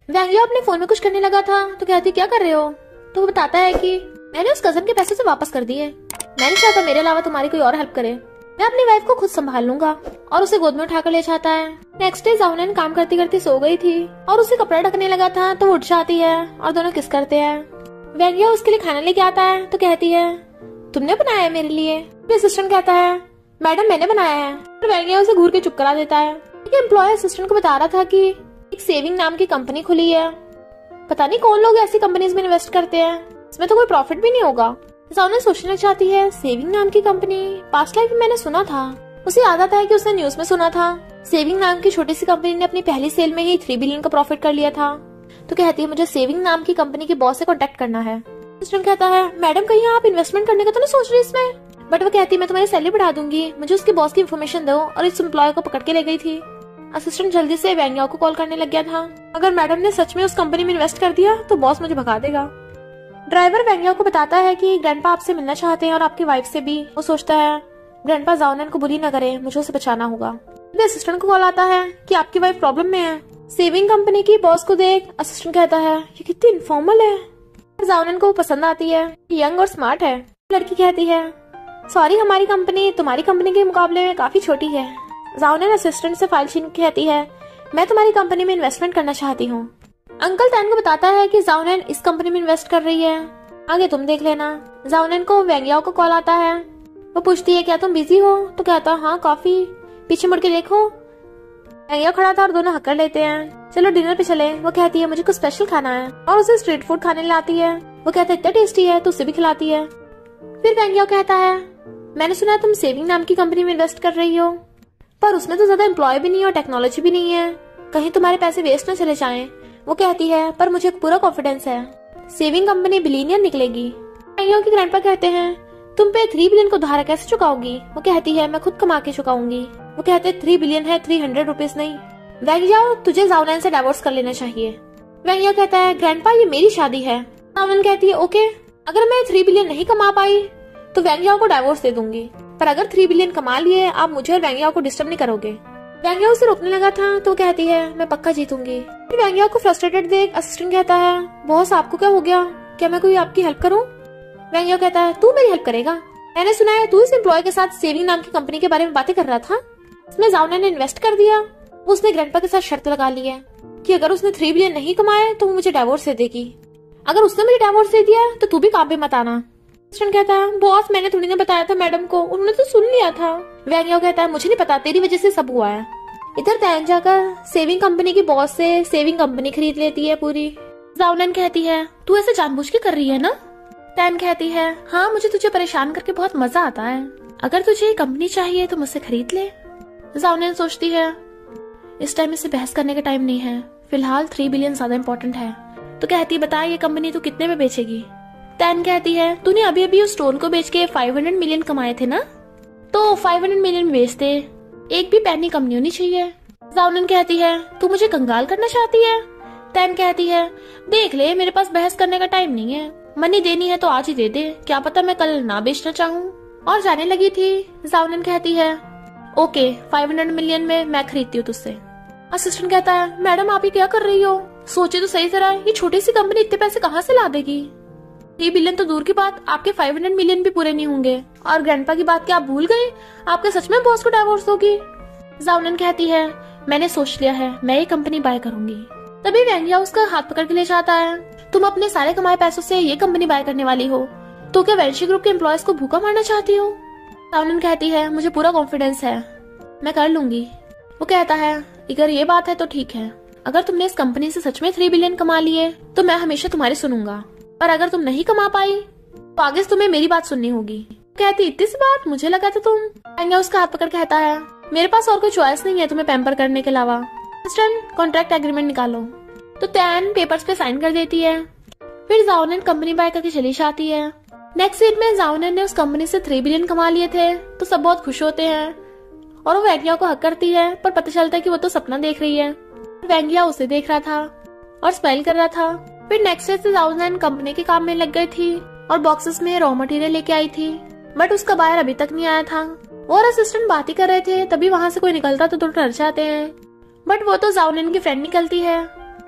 वैंगिया अपने फोन में कुछ करने लगा था तो कहती क्या कर रहे हो, तो वो बताता है कि मैंने उस कजन के पैसे से वापस कर दिए, मैंने चाहता मेरे अलावा तुम्हारी कोई और हेल्प करे, मैं अपनी वाइफ को खुद संभाल लूंगा, और उसे गोद में उठाकर ले जाता है। नेक्स्ट डे जाओनन काम करती करती सो गई थी और उसे कपड़ा ढकने लगा था तो वो उठ जाती है और दोनों किस करते हैं। वैंगिया उसके लिए खाना लेके आता है तो कहती है तुमने बनाया है मेरे लिए। असिस्टेंट कहता है मैडम मैंने बनाया है, और वैंगिया उसे घूर के चुप करा देता है। एम्प्लॉय असिस्टेंट को बता रहा था कि एक सेविंग नाम की कंपनी खुली है, पता नहीं कौन लोग ऐसी कंपनीज में इन्वेस्ट करते हैं, इसमें तो कोई प्रॉफिट भी नहीं होगा। जाओनन सोचने लग जाती है सेविंग नाम की कंपनी, पास्ट लाइफ में मैंने सुना था। उसे याद आता है कि उसने न्यूज में सुना था सेविंग नाम की छोटी सी कंपनी ने अपनी पहली सेल में ही 3 बिलियन का प्रॉफिट कर लिया था। तो कहती है मुझे सेविंग नाम की कंपनी के बॉस से कॉन्टेक्ट करना है। असिस्टेंट कहता है मैडम कहीं आप इन्वेस्टमेंट करने का तो नहीं सोच रही इसमें, बट वो कहती है मैं तुम्हारी सैलरी बढ़ा दूंगी, मुझे उसके बॉस की इन्फॉर्मेशन दो, और इस एम्प्लॉय को पकड़ के ले गई थी। असिस्टेंट जल्दी से वैंगिया को कॉल करने लग गया था, अगर मैडम ने सच में उस कंपनी में इन्वेस्ट कर दिया तो बॉस मुझे भगा देगा। ड्राइवर वैंगिया को बताता है कि ग्रैंडपा आपसे मिलना चाहते हैं और आपकी वाइफ से भी। वो सोचता है ग्रैंडपा जाओनन को बुली न करे, मुझे उसे बचाना होगा। असिस्टेंट को कॉल आता है कि आपकी वाइफ प्रॉब्लम में है। सेविंग कंपनी की बॉस को देख असिस्टेंट कहता है ये कितनी इनफॉर्मल है। जाओनन को पसंद आती है, यंग और स्मार्ट है। लड़की कहती है सॉरी हमारी कंपनी तुम्हारी कंपनी के मुकाबले में काफी छोटी है। जाओनन असिस्टेंट से फाइल छीन के कहती है मैं तुम्हारी कंपनी में इन्वेस्टमेंट करना चाहती हूँ। अंकल तैन को बताता है कि जाओनन इस कंपनी में इन्वेस्ट कर रही है, आगे तुम देख लेना। जाओनन को वैंगिया को कॉल आता है, वो पूछती है क्या तुम बिजी हो, तो कहता हाँ काफी, पीछे मुड़ के देखो। वैंगिया खड़ा था और दोनों हक्कर लेते हैं, चलो डिनर पे चले। वो कहती है मुझे कुछ स्पेशल खाना है और उसे स्ट्रीट फूड खाने लाती है। वो कहता है इतना टेस्टी है तो उसे भी खिलाती है। फिर वैंगिया कहता है मैंने सुना है तुम सेविंग नाम की कंपनी में इन्वेस्ट कर रही हो, पर उसमें तो ज्यादा एम्प्लॉय भी नहीं है और टेक्नोलॉजी भी नहीं है, कहीं तुम्हारे पैसे वेस्ट न चले जाएं। वो कहती है पर मुझे पूरा कॉन्फिडेंस है सेविंग कंपनी बिलियनियर निकलेगी। वैंगिया के ग्रैंडपा कहते हैं तुम पे 3 बिलियन को उधार कैसे चुकाओगी। वो कहती है मैं खुद कमा के चुकाऊंगी। वो कहते 3 बिलियन है 300 रुपीज नहीं। वैंगिया तुझे जाओनन से डिवोर्स कर लेना चाहिए। वैंगिया कहता है ग्रैंडपा ये मेरी शादी है। जाओनन कहती है ओके, अगर मैं 3 बिलियन नहीं कमा पाई तो वैंगिया को डिवोर्स दे दूंगी, पर अगर 3 बिलियन कमा लिए आप मुझे और वैंगिया को डिस्टर्ब नहीं करोगे। वैंगिया उसे रोकने लगा था तो कहती है मैं पक्का जीतूंगी। फिर वैंगिया को फ्रस्ट्रेटेड देख असिस्टेंट कहता है बॉस आपको क्या हो गया, क्या मैं कोई आपकी हेल्प करूं। वैंगिया कहता है तू मेरी हेल्प करेगा, मैंने सुना है तू इस एम्प्लॉय के साथ सेविंग नाम की कंपनी के बारे में बातें कर रहा था, इसमें जाओनन ने इन्वेस्ट कर दिया। उसने ग्रैंडपा के साथ शर्त लगा ली है कि अगर उसने 3 बिलियन नहीं कमाए तो वो मुझे डिवोर्स दे देगी, अगर उसने मुझे डिवोर्स दे दिया तो तू भी काम पे मत आना। असिस्टेंट कहता है बॉस मैंने थोड़ी ना बताया था मैडम को, उन्होंने तो सुन लिया था। वैंगिया कहता है मुझे नहीं पता, तेरी वजह से सब हुआ है। इधर तैन जाकर सेविंग कंपनी की बॉस से सेविंग कंपनी खरीद लेती है पूरी। जाओनन कहती है तू ऐसे जानबूझ के कर रही है ना। तैन कहती है हाँ मुझे तुझे परेशान करके बहुत मजा आता है, अगर तुझे कंपनी चाहिए तो मुझसे खरीद ले। जाओनन सोचती है इस टाइम इससे बहस करने का टाइम नहीं है, फिलहाल 3 बिलियन ज्यादा इम्पोर्टेंट है। तो कहती है बता ये कंपनी तू कितने में बेचेगी। तैन कहती है तूने अभी अभी उस स्टोन को बेच के 500 मिलियन कमाए थे ना, तो 500 मिलियन बेच दे, एक भी पैनी कम नहीं होनी चाहिए। जाओनन कहती है तू मुझे कंगाल करना चाहती है। तैन कहती है देख ले मेरे पास बहस करने का टाइम नहीं है, मनी देनी है तो आज ही दे दे, क्या पता मैं कल ना बेचना चाहूँ। और जाने लगी थी। जाओनन कहती है ओके 500 मिलियन में मैं खरीदती हूँ तुझसे। असिस्टेंट कहता है मैडम आप ये क्या कर रही हो, सोचे तो सही तरह ये छोटी सी कंपनी इतने पैसे कहाँ से ला देगी। 3 बिलियन तो दूर की बात, आपके 500 मिलियन भी पूरे नहीं होंगे। और ग्रैंडपा की बात क्या आप भूल गए, आपके सच में बॉस को डिवोर्स होगी। जाओनन कहती है मैंने सोच लिया है मैं ये कंपनी बाय करूंगी। तभी वैंगिया उसका हाथ पकड़ के ले जाता है, तुम अपने सारे कमाए पैसों से ये कंपनी बाय करने वाली हो, तो क्या वेंशी ग्रुप के एम्प्लॉयज को भूखा मारना चाहती हो। जाओनन कहती है मुझे पूरा कॉन्फिडेंस है मैं कर लूंगी। वो कहता है अगर ये बात है तो ठीक है, अगर तुमने इस कंपनी से सच में 3 बिलियन कमा लिए तो मैं हमेशा तुम्हारी सुनूंगा, पर अगर तुम नहीं कमा पाई तो आगे से तुम्हें मेरी बात सुननी होगी। कहती इतनी सी बात, मुझे लगा था तुम। वैंगिया उसका हाथ पकड़ कहता है मेरे पास और कोई चॉइस नहीं है तुम्हें पैम्पर करने के अलावा, कॉन्ट्रैक्ट एग्रीमेंट निकालो। तो तैन पेपर्स पे साइन कर देती है। फिर जाओनन कंपनी बाय करके चली जाती है। नेक्स्ट सीट में जाओनन ने उस कंपनी से 3 बिलियन कमा लिए थे तो सब बहुत खुश होते हैं और वो वैंगिया को हक करती है, पर पता चलता है कि वो तो सपना देख रही है। वैंगिया उसे देख रहा था और स्माइल कर रहा था। फिर नेक्स्ट डे से जाओनन कंपनी के काम में लग गई थी और बॉक्सेस में रॉ मटेरियल लेके आई थी, बट उसका बायर अभी तक नहीं आया था। और असिस्टेंट बात ही कर रहे थे तभी वहाँ से कोई निकलता तो डर जाते हैं, बट वो तो जाओनन की फ्रेंड निकलती है।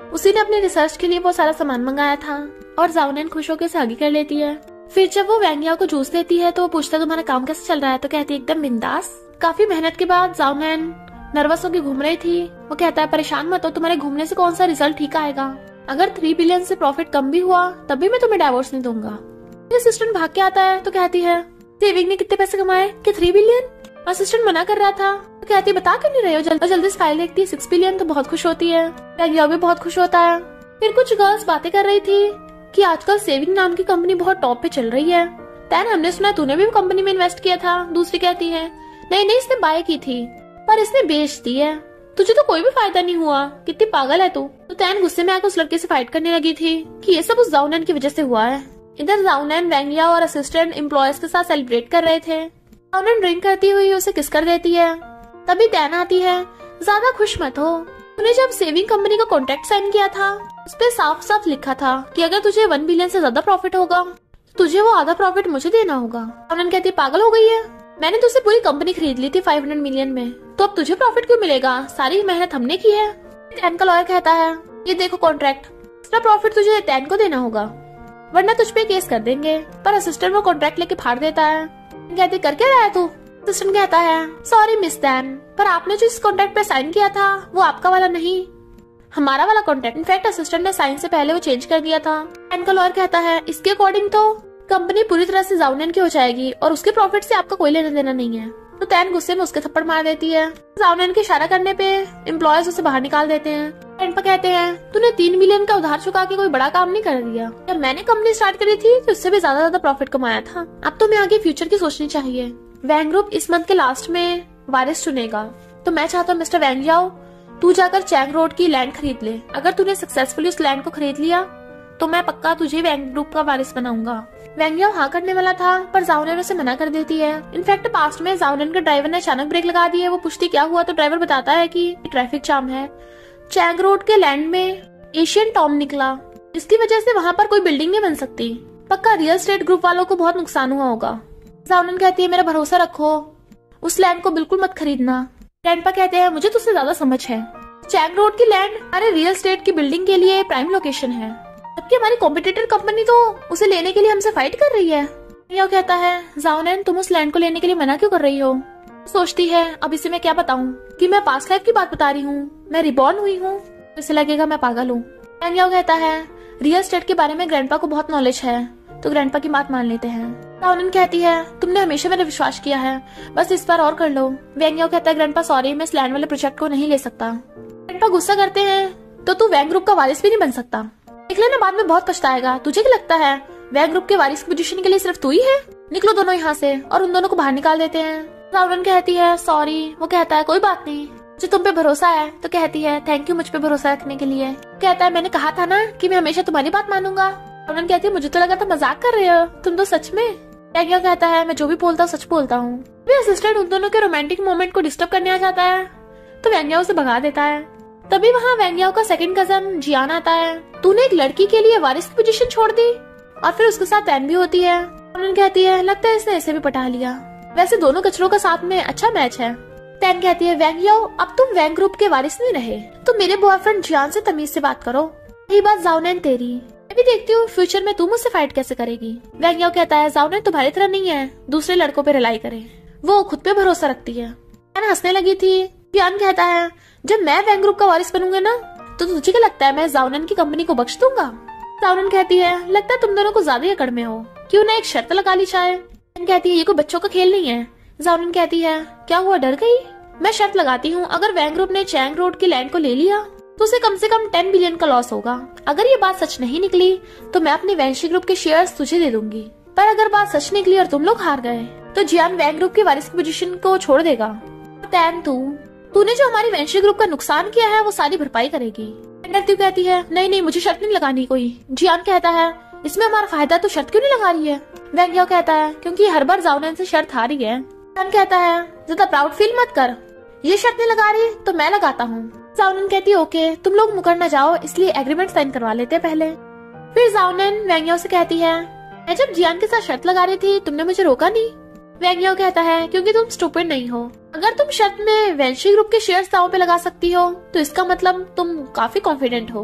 उसी ने अपने रिसर्च के लिए बहुत सारा सामान मंगाया था और जाओनैन खुश होकर उसे हगी कर लेती है। फिर जब वो वैंग याओ को जूस देती है तो वो पूछता है तुम्हारा काम कैसे चल रहा है, तो कहती है एकदम बिंदास। काफी मेहनत के बाद जाओनैन नर्वस होकर घूम रही थी। वो कहता है परेशान मत हो, तुम्हारे घूमने से कौन सा रिजल्ट ठीक आएगा, अगर 3 बिलियन से प्रॉफिट कम भी हुआ तब भी मैं तुम्हें डाइवोर्स नहीं दूंगा। असिस्टेंट भाग के आता है तो कहती है सेविंग ने कितने पैसे कमाए कि 3 बिलियन। असिस्टेंट मना कर रहा था तो कहती है बता क्यों नहीं रहे हो, जल्दी से फाइल देखती है 6 बिलियन तो बहुत खुश होती है। वैंग याओ भी बहुत खुश होता है। फिर कुछ गर्ल्स बातें कर रही थी कि आजकल सेविंग नाम की कंपनी बहुत टॉप पे चल रही है। तैन हमने सुना तूने भी कंपनी में इन्वेस्ट किया था। दूसरी कहती है नहीं इसने बाय की थी पर इसने बेच दी है, तुझे तो कोई भी फायदा नहीं हुआ, कितनी पागल है तू। तो तैन गुस्से में आकर उस लड़के से फाइट करने लगी थी कि ये सब उस जाओनैन की वजह से हुआ है। इधर जाओनैन वैंग याओ और असिस्टेंट एम्प्लॉयज के साथ सेलिब्रेट कर रहे थे। जाओनैन ड्रिंक करती हुई उसे किस कर देती है। तभी तैन आती है, ज्यादा खुश मत हो, तूने जब सेविंग कंपनी का कॉन्ट्रैक्ट साइन किया था उस पे साफ साफ लिखा था कि अगर तुझे 1 बिलियन से ज्यादा प्रॉफिट होगा तुझे वो आधा प्रॉफिट मुझे देना होगा। जाओनैन कहती पागल हो गई है, मैंने तुझसे पूरी कंपनी खरीद ली थी 500 मिलियन में, तो अब तुझे प्रॉफिट क्यों मिलेगा, सारी मेहनत हमने की है। तैन का लॉयर कहता है ये देखो कॉन्ट्रैक्ट, इसका प्रॉफिट तुझे तैन को देना होगा वरना तुझ पे केस कर देंगे। पर असिस्टेंट वो कॉन्ट्रैक्ट लेके फाड़ देता है। कहती कर क्या रहा है तू। असिस्टेंट कहता है सॉरी मिस तैन, पर आपने जो इस कॉन्ट्रैक्ट पे साइन किया था वो आपका वाला नहीं, हमारा वाला कॉन्ट्रैक्ट। इनफैक्ट असिस्टेंट ने साइन से पहले वो चेंज कर दिया था। तैन का लॉयर कहता है इसके अकॉर्डिंग तो कंपनी पूरी तरह से जाओनैन की हो जाएगी और उसके प्रॉफिट से आपका कोई लेना देना नहीं है। तो तैन गुस्से में उसके थप्पड़ मार देती है। जाओनैन के इशारा करने पे एम्प्लॉयज उसे बाहर निकाल देते हैं। तैन पर कहते हैं तूने 3 मिलियन का उधार चुका के कोई बड़ा काम नहीं कर दिया, जब मैंने कंपनी स्टार्ट करी थी तो उससे भी ज्यादा प्रॉफिट कमाया था, अब तो मैं आगे फ्यूचर की सोचनी चाहिए। वैंग ग्रुप इस मंथ के लास्ट में वारिस चुनेगा, तो मैं चाहता हूँ मिस्टर वैंग याओ तू जाकर चैंग रोड की लैंड खरीद ले, अगर तूने सक्सेसफुली उस लैंड को खरीद लिया तो मैं पक्का तुझे वैंग ग्रुप का वारिस बनाऊंगा। वैंग याओ हाँ करने वाला था पर जाओनैन उसे मना कर देती है। इनफैक्ट पास्ट में जाओनैन के ड्राइवर ने अचानक ब्रेक लगा दी है। वो पूछती क्या हुआ तो ड्राइवर बताता है कि ट्रैफिक जाम है। चैंग रोड के लैंड में एशियन टॉम निकला, इसकी वजह से वहाँ पर कोई बिल्डिंग नहीं बन सकती, पक्का रियल एस्टेट ग्रुप वालों को बहुत नुकसान हुआ होगा। जाओनैन कहती है मेरा भरोसा रखो, उस लैंड को बिल्कुल मत खरीदना। ग्रैंडपा कहते हैं मुझे तुझसे ज्यादा समझ है, चैंग रोड की लैंड हमारे रियल एस्टेट की बिल्डिंग के लिए प्राइम लोकेशन है, जबकि हमारी कॉम्पिटिटर कंपनी तो उसे लेने के लिए हमसे फाइट कर रही है। याओ कहता है जाओनैन तुम उस लैंड को लेने के लिए मना क्यों कर रही हो। सोचती है अब इसे मैं क्या बताऊं कि मैं पास्ट लाइफ की बात बता रही हूँ, मैं रिबॉर्न हुई हूँ, इसे लगेगा मैं पागल हूँ। याओ कहता है रियल एस्टेट के बारे में ग्रैंडपा को बहुत नॉलेज है, तो ग्रैंडपा की बात मान लेते हैं। जाओनैन कहती है तुमने हमेशा मेरा विश्वास किया है, बस इस बार और कर लो। वैंग याओ कहता है ग्रैंडपा सॉरी मैं इस लैंड वाले प्रोजेक्ट को नहीं ले सकता। ग्रैंडपा गुस्सा करते हैं तो तू वैंग ग्रुप का वारिस भी नहीं बन सकता, देख लेना बाद में बहुत पछताएगा। तुझे क्या लगता है वैंग ग्रुप के वारिस की पोजीशन के लिए सिर्फ तू ही है, निकलो दोनों यहाँ से, और उन दोनों को बाहर निकाल देते हैं। जाओनैन कहती है सॉरी। वो कहता है कोई बात नहीं, मुझे तुम पे भरोसा है। तो कहती है थैंक यू मुझ पे भरोसा रखने के लिए। कहता है मैंने कहा था ना कि मैं हमेशा तुम्हारी बात मानूंगा। जाओनैन कहती है मुझे तो लगा था मजाक कर रहे हो, तुम तो सच में। वैंग याओ कहता है मैं जो भी बोलता हूँ सच बोलता हूँ। असिस्टेंट उन दोनों के रोमांटिक मोमेंट को डिस्टर्ब करने आ जाता है तो वैंग याओ उसे भगा देता है। तभी वहाँ वैंग याओ का सेकंड कजन जियान आता है। तूने एक लड़की के लिए वारिस की पोजीशन छोड़ दी और फिर उसके साथ तैन भी होती है। जाओनैन कहती है लगता है इसने इसे भी पटा लिया, वैसे दोनों कचरों का साथ में अच्छा मैच है। तैन कहती है वैंग याओ अब तुम वैंग ग्रुप के वारिस नहीं रहे तो मेरे बॉयफ्रेंड जियान से तमीज से बात करो। यही बात जाओनैन तेरी, मैं भी देखती हूँ फ्यूचर में तू मुझसे फाइट कैसे करेगी। वैंग याओ कहता है जाओनैन तुम्हारी तरह नहीं है, दूसरे लड़कों पे रिलाई करे, वो खुद पे भरोसा रखती है। तैन हंसने लगी थी। जियान कहता है जब मैं वैंग ग्रुप का वारिस बनूंगा ना तो तुझे क्या लगता है मैं जाओनैन की कंपनी को बख्श दूंगा। जाओनैन कहती है लगता है तुम दोनों को ज्यादा अकड़ में हो, क्यों ना एक शर्त लगा ली जाए। कहती है ये कोई बच्चों का खेल नहीं है। जाओनैन कहती है क्या हुआ डर गई, मैं शर्त लगाती हूँ अगर वैंग ग्रुप ने चैंग रोड की लैंड को ले लिया तो उसे कम से कम 10 बिलियन का लॉस होगा। अगर ये बात सच नहीं निकली तो मैं अपने वैंशी ग्रुप के शेयर्स तुझे दे दूंगी, पर अगर बात सच निकली और तुम लोग हार गए तो जियान वैंग ग्रुप के वारिस की पोजीशन को छोड़ देगा। तैन तूने जो हमारी वैंशी ग्रुप का नुकसान किया है वो सारी भरपाई करेगी। कहती है नहीं मुझे शर्त नहीं लगानी कोई। जियान कहता है इसमें हमारा फायदा, तो शर्त क्यों नहीं लगा रही है। वैंग याओ कहता है क्योंकि हर बार जाओनैन से शर्त हारी है। जियान कहता है ज्यादा प्राउड फील मत कर, ये शर्त नहीं लगा रही तो मैं लगाता हूँ। जाओनैन कहती है ओके तुम लोग मुकर न जाओ, इसलिए एग्रीमेंट साइन करवा लेते हैं पहले। फिर जाओनैन वैंग याओ से कहती है मैं जब जियान के साथ शर्त लगा रही थी तुमने मुझे रोका नहीं। वैंग याओ कहता है क्योंकि तुम स्टूपिड नहीं हो, अगर तुम शर्त में वैंशी ग्रुप के शेयर्स दांव पे लगा सकती हो तो इसका मतलब तुम काफी कॉन्फिडेंट हो।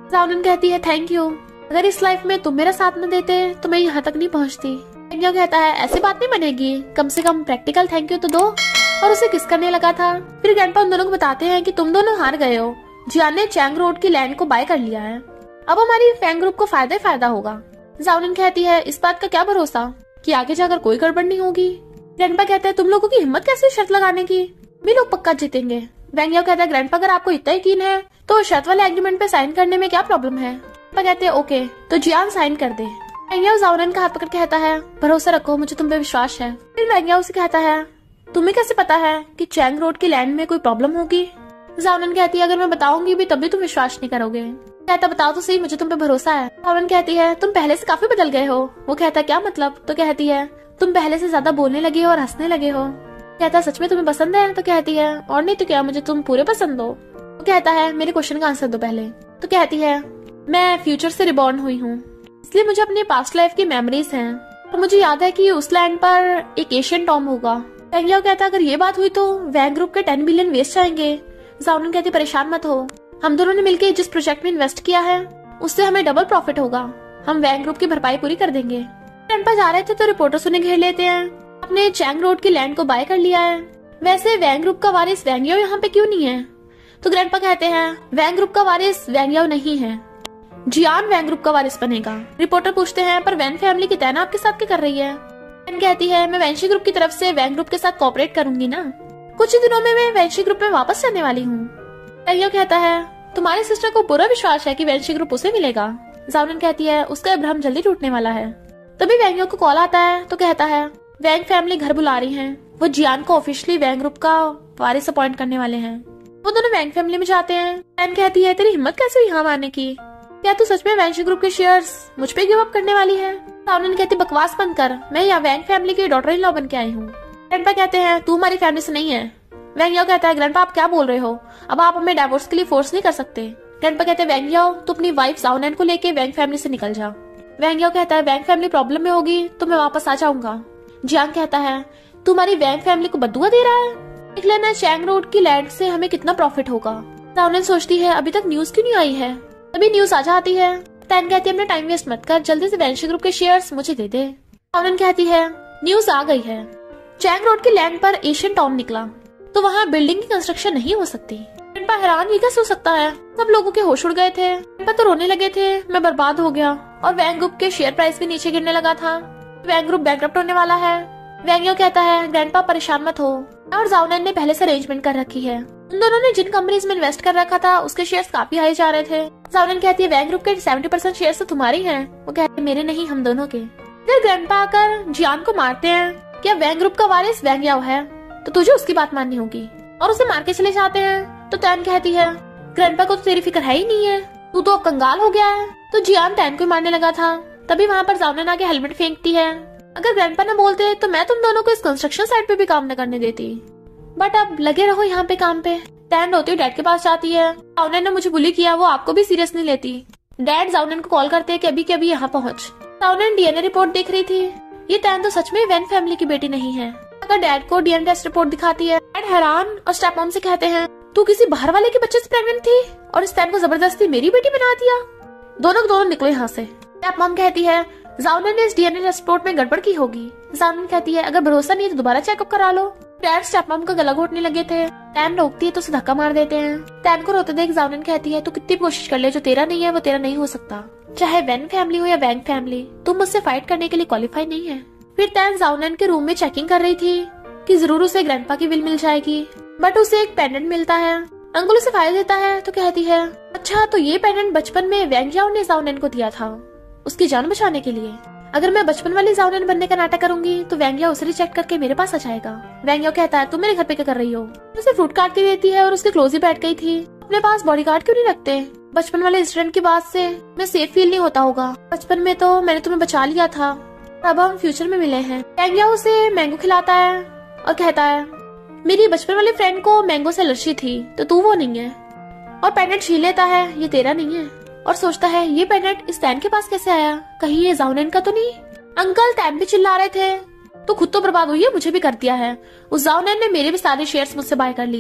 जाउनन कहती है थैंक यू, अगर इस लाइफ में तुम मेरा साथ न देते तो मैं यहाँ तक नहीं पहुँचती। वेंग्याओ कहता है ऐसी बात नहीं बनेगी, कम से कम प्रैक्टिकल थैंक यू तो दो, और उसे किस करने लगा था। फिर ग्रैंडपा उन दोनों को बताते हैं कि तुम दोनों हार गए हो, जियान ने चैंग रोड की लैंड को बाय कर लिया है, अब हमारी फैंग ग्रुप को फायदा ही फायदा होगा। जाउनन कहती है इस बात का क्या भरोसा कि आगे जाकर कोई गड़बड़ नहीं होगी। ग्रैंडपा कहता है तुम लोगों की हिम्मत कैसे शर्त लगाने की, भी लोग पक्का जीतेंगे। वेंग्याओ कहता है ग्रैंडपा अगर आपको इतना यकीन है तो शर्त वाले एग्रीमेंट पे साइन करने में क्या प्रॉब्लम है। ग्रैंडपा कहते हैं ओके तो जियान साइन कर दे। वेंग्याओ जाउनन का हाथ पकड़ के कहता है भरोसा रखो, मुझे तुम पे विश्वास है। फिर वेंग्याओ से कहता है तुम्हें कैसे पता है कि चैंग रोड की लैंड में कोई प्रॉब्लम होगी। जाउनन कहती है अगर मैं बताऊंगी भी तब भी तुम विश्वास नहीं करोगे। कहता बताओ तो सही, मुझे तुम पे भरोसा है। जाउनन कहती है तुम पहले से काफी बदल गए हो। वो कहता क्या मतलब, तो कहती है तुम पहले से ज्यादा बोलने लगे हो और हंसने लगे हो। कहता सच में तुम्हें पसंद है, तो कहती है और नहीं तो क्या, मुझे तुम पूरे पसंद हो। वो कहता है मेरे क्वेश्चन का आंसर दो पहले। तो कहती है मैं फ्यूचर से रिबॉर्न हुई हूँ, इसलिए मुझे अपनी पास्ट लाइफ की मेमोरीज हैं, और मुझे याद है कि उस लैंड पर एक एशियन टॉम होगा। वेंग्याओ कहता अगर ये बात हुई तो वैंग ग्रुप के 10 बिलियन वेस्ट जाएंगे। जाउनन कहती परेशान मत हो, हम दोनों ने मिलकर जिस प्रोजेक्ट में इन्वेस्ट किया है उससे हमें डबल प्रॉफिट होगा, हम वैंग ग्रुप की भरपाई पूरी कर देंगे। ग्रैंडपा जा रहे थे तो रिपोर्टर्स उन्हें घेर लेते हैं, आपने चैंग रोड की लैंड को बाय कर लिया है, वैसे वैंग ग्रुप का वारिस वेंग्याओ यहाँ पे क्यों नहीं है। तो ग्रैंडपा कहते हैं वैंग ग्रुप का वारिस वेंग्याओ नहीं है, जियान वैंग ग्रुप का वारिस बनेगा। रिपोर्टर पूछते हैं पर वैन फैमिली की तैना आपके साथ क्या कर रही है। वैन कहती है मैं वैंशी ग्रुप की तरफ से वैंग ग्रुप के साथ कोऑपरेट करूंगी ना, कुछ ही दिनों में मैं वैंशी ग्रुप में वापस जाने वाली हूँ। वेंग्याओ कहता है तुम्हारी सिस्टर को पूरा विश्वास है कि वैंशी ग्रुप उसे मिलेगा। जाउनन कहती है उसका भ्रम जल्दी टूटने वाला है। तभी वेंग्याओ को कॉल आता है तो कहता है वैंग फैमिली घर बुला रही है, वो जियान को ऑफिशियली वैंग ग्रुप का वारिस अपॉइंट करने वाले हैं। वो दोनों वैंग फैमिली में जाते हैं। वैन कहती है तेरी हिम्मत कैसे हुई यहाँ आने की, क्या तू सच में वैंशी ग्रुप के शेयर्स मुझ पे गिव अप करने वाली है। जाउनन कहती बकवास बंद कर, मैं यहाँ वैंग फैमिली की डॉटर इन लॉ बन के आई हूँ। ग्रैंडपा कहते हैं तू हमारी फैमिली से नहीं है। वेंग्याओ कहता है ग्रैंडपा आप क्या बोल रहे हो, अब आप हमें डाइवोर्स के लिए फोर्स नहीं कर सकते। ग्रैंडपा कहते हैं वेंग्याओ तू अपनी वाइफ जाउनन को लेके वैंग फैमिली से निकल जा। वेंग्याओ कहता है वैंग फैमिली प्रॉब्लम में होगी तो मैं वापस आ जाऊंगा। जियान कहता है तुम्हारी वैंग फैमिली को बदुआ दे रहा है, देख लेना चैंग रोड की लैंड से हमें कितना प्रॉफिट होगा। जाउनन सोचती है अभी तक न्यूज क्यों नहीं आई है, तभी न्यूज आ जाती है। तैन कहती है अपना टाइम वेस्ट मत कर, जल्दी से वैंशी ग्रुप के शेयर्स मुझे दे दे। जाउनन कहती है न्यूज आ गई है, चैंग रोड की लैंड पर एशियन टॉम निकला तो वहाँ बिल्डिंग की कंस्ट्रक्शन नहीं हो सकती। ग्रैंडपा हैरान ये कैसे हो सकता है, सब लोगों के होश उड़ गए थे। ग्रैंडपा तो रोने लगे थे मैं बर्बाद हो गया, और वैंग ग्रुप के शेयर प्राइस भी नीचे गिरने लगा था, वैंग ग्रुप बैंकरप्ट होने वाला है। वेंग्याओ कहता है ग्रैंडपा परेशान मत हो, और जाउनन ने पहले से अरेंजमेंट कर रखी है, उन दोनों ने जिन कंपनीज में इन्वेस्ट कर रखा था उसके शेयर्स काफी हाई जा रहे थे। जाउनन कहती है वैंग ग्रुप के 70% शेयर्स तो तुम्हारे हैं। वो कहते हैं मेरे नहीं, हम दोनों के। फिर ग्रैंडपा आकर जियान को मारते हैं कि अब वैंग ग्रुप का वारिस वेंग्याओ है तो तुझे उसकी बात माननी होगी, और उसे मार के चले जाते हैं। तो तैन कहती है ग्रैंडपा को तो तेरी फिक्र है ही नहीं है, तू तो अब कंगाल हो गया है। तो जियान तैन को मारने लगा था, तभी वहाँ पर जाउनन आके हेलमेट फेंकती है। अगर ग्रैंडपा न बोलते तो मैं तुम दोनों को इस कंस्ट्रक्शन साइट पे भी काम न करने देती, बट अब लगे रहो यहाँ पे काम पे। तैन रोती हुई डैड के पास जाती है, जाउनन ने मुझे बुली किया, वो आपको भी सीरियस नहीं लेती। डैड जाउनन को कॉल करते हैं कि अभी के अभी यहाँ पहुँच। जाउनन डीएनए रिपोर्ट देख रही थी, ये तैन तो सच में वैन फैमिली की बेटी नहीं है। अगर डैड को डीएनए टेस्ट रिपोर्ट दिखाती है, डैड हैरान और स्टेप मॉम से कहते हैं तू किसी बाहर वाले के बच्चे से प्रेग्नेंट थी और इस तैन को जबरदस्ती मेरी बेटी बना दिया, दोनों निकलो यहाँ से। स्टेप मॉम कहती है जाउनन ने इस डीएनए रिपोर्ट में गड़बड़ की होगी। जाउनन कहती है अगर भरोसा नहीं है तो दोबारा चेकअप करा लो। डैड स्टेपमॉम का गला घोटने लगे थे, तैन रोकती है तो उसे धक्का मार देते हैं। तैन को रोते देख जाउनन कहती है तू कितनी भी कोशिश कर ले, जो तेरा नहीं है वो तेरा नहीं हो सकता, चाहे वैन फैमिली हो या वैंग फैमिली, तुम मुझसे फाइट करने के लिए क्वालिफाई नहीं है। फिर तैन जाउनन के रूम में चेकिंग कर रही थी कि जरूर उसे ग्रैंडपा की विल मिल जाएगी, बट उसे एक पेंडेंट मिलता है। अंकुल उसे फाइल देता है तो कहती है अच्छा तो ये पेंडेंट बचपन में वेंग्याओ ने जाउनन को दिया था उसकी जान बचाने के लिए। अगर मैं बचपन वाली जाउनन बनने का नाटक करूंगी तो वेंग्याओ उसे रिजेक्ट करके मेरे पास आ जाएगा। वेंग्याओ कहता है तुम मेरे घर पे क्या कर रही हो, उसे फ्रूट काटती रहती है और उसके क्लोज ही बैठ गई थी। अपने पास बॉडीगार्ड क्यों नहीं रखते, बचपन वाले इंसिडेंट की बात से मैं सेफ फील नहीं होता होगा, बचपन में तो मैंने तुम्हें बचा लिया था, अब हम फ्यूचर में मिले हैं। वेंग्याओ उसे मैंगो खिलाता है और कहता है मेरी बचपन वाली फ्रेंड को मैंगो से एलर्जी थी तो तू वो नहीं है, और पेंडेंट छीन लेता है ये तेरा नहीं है, और सोचता है ये पेंडेंट इस तैन के पास कैसे आया, कहीं ये जाउनन का तो नहीं। अंकल तैन भी चिल्ला रहे थे तो खुद तो बर्बाद हुई है, मुझे भी कर दिया है, उस जाउनन ने मेरे भी सारे शेयर्स मुझसे बाय कर लिए,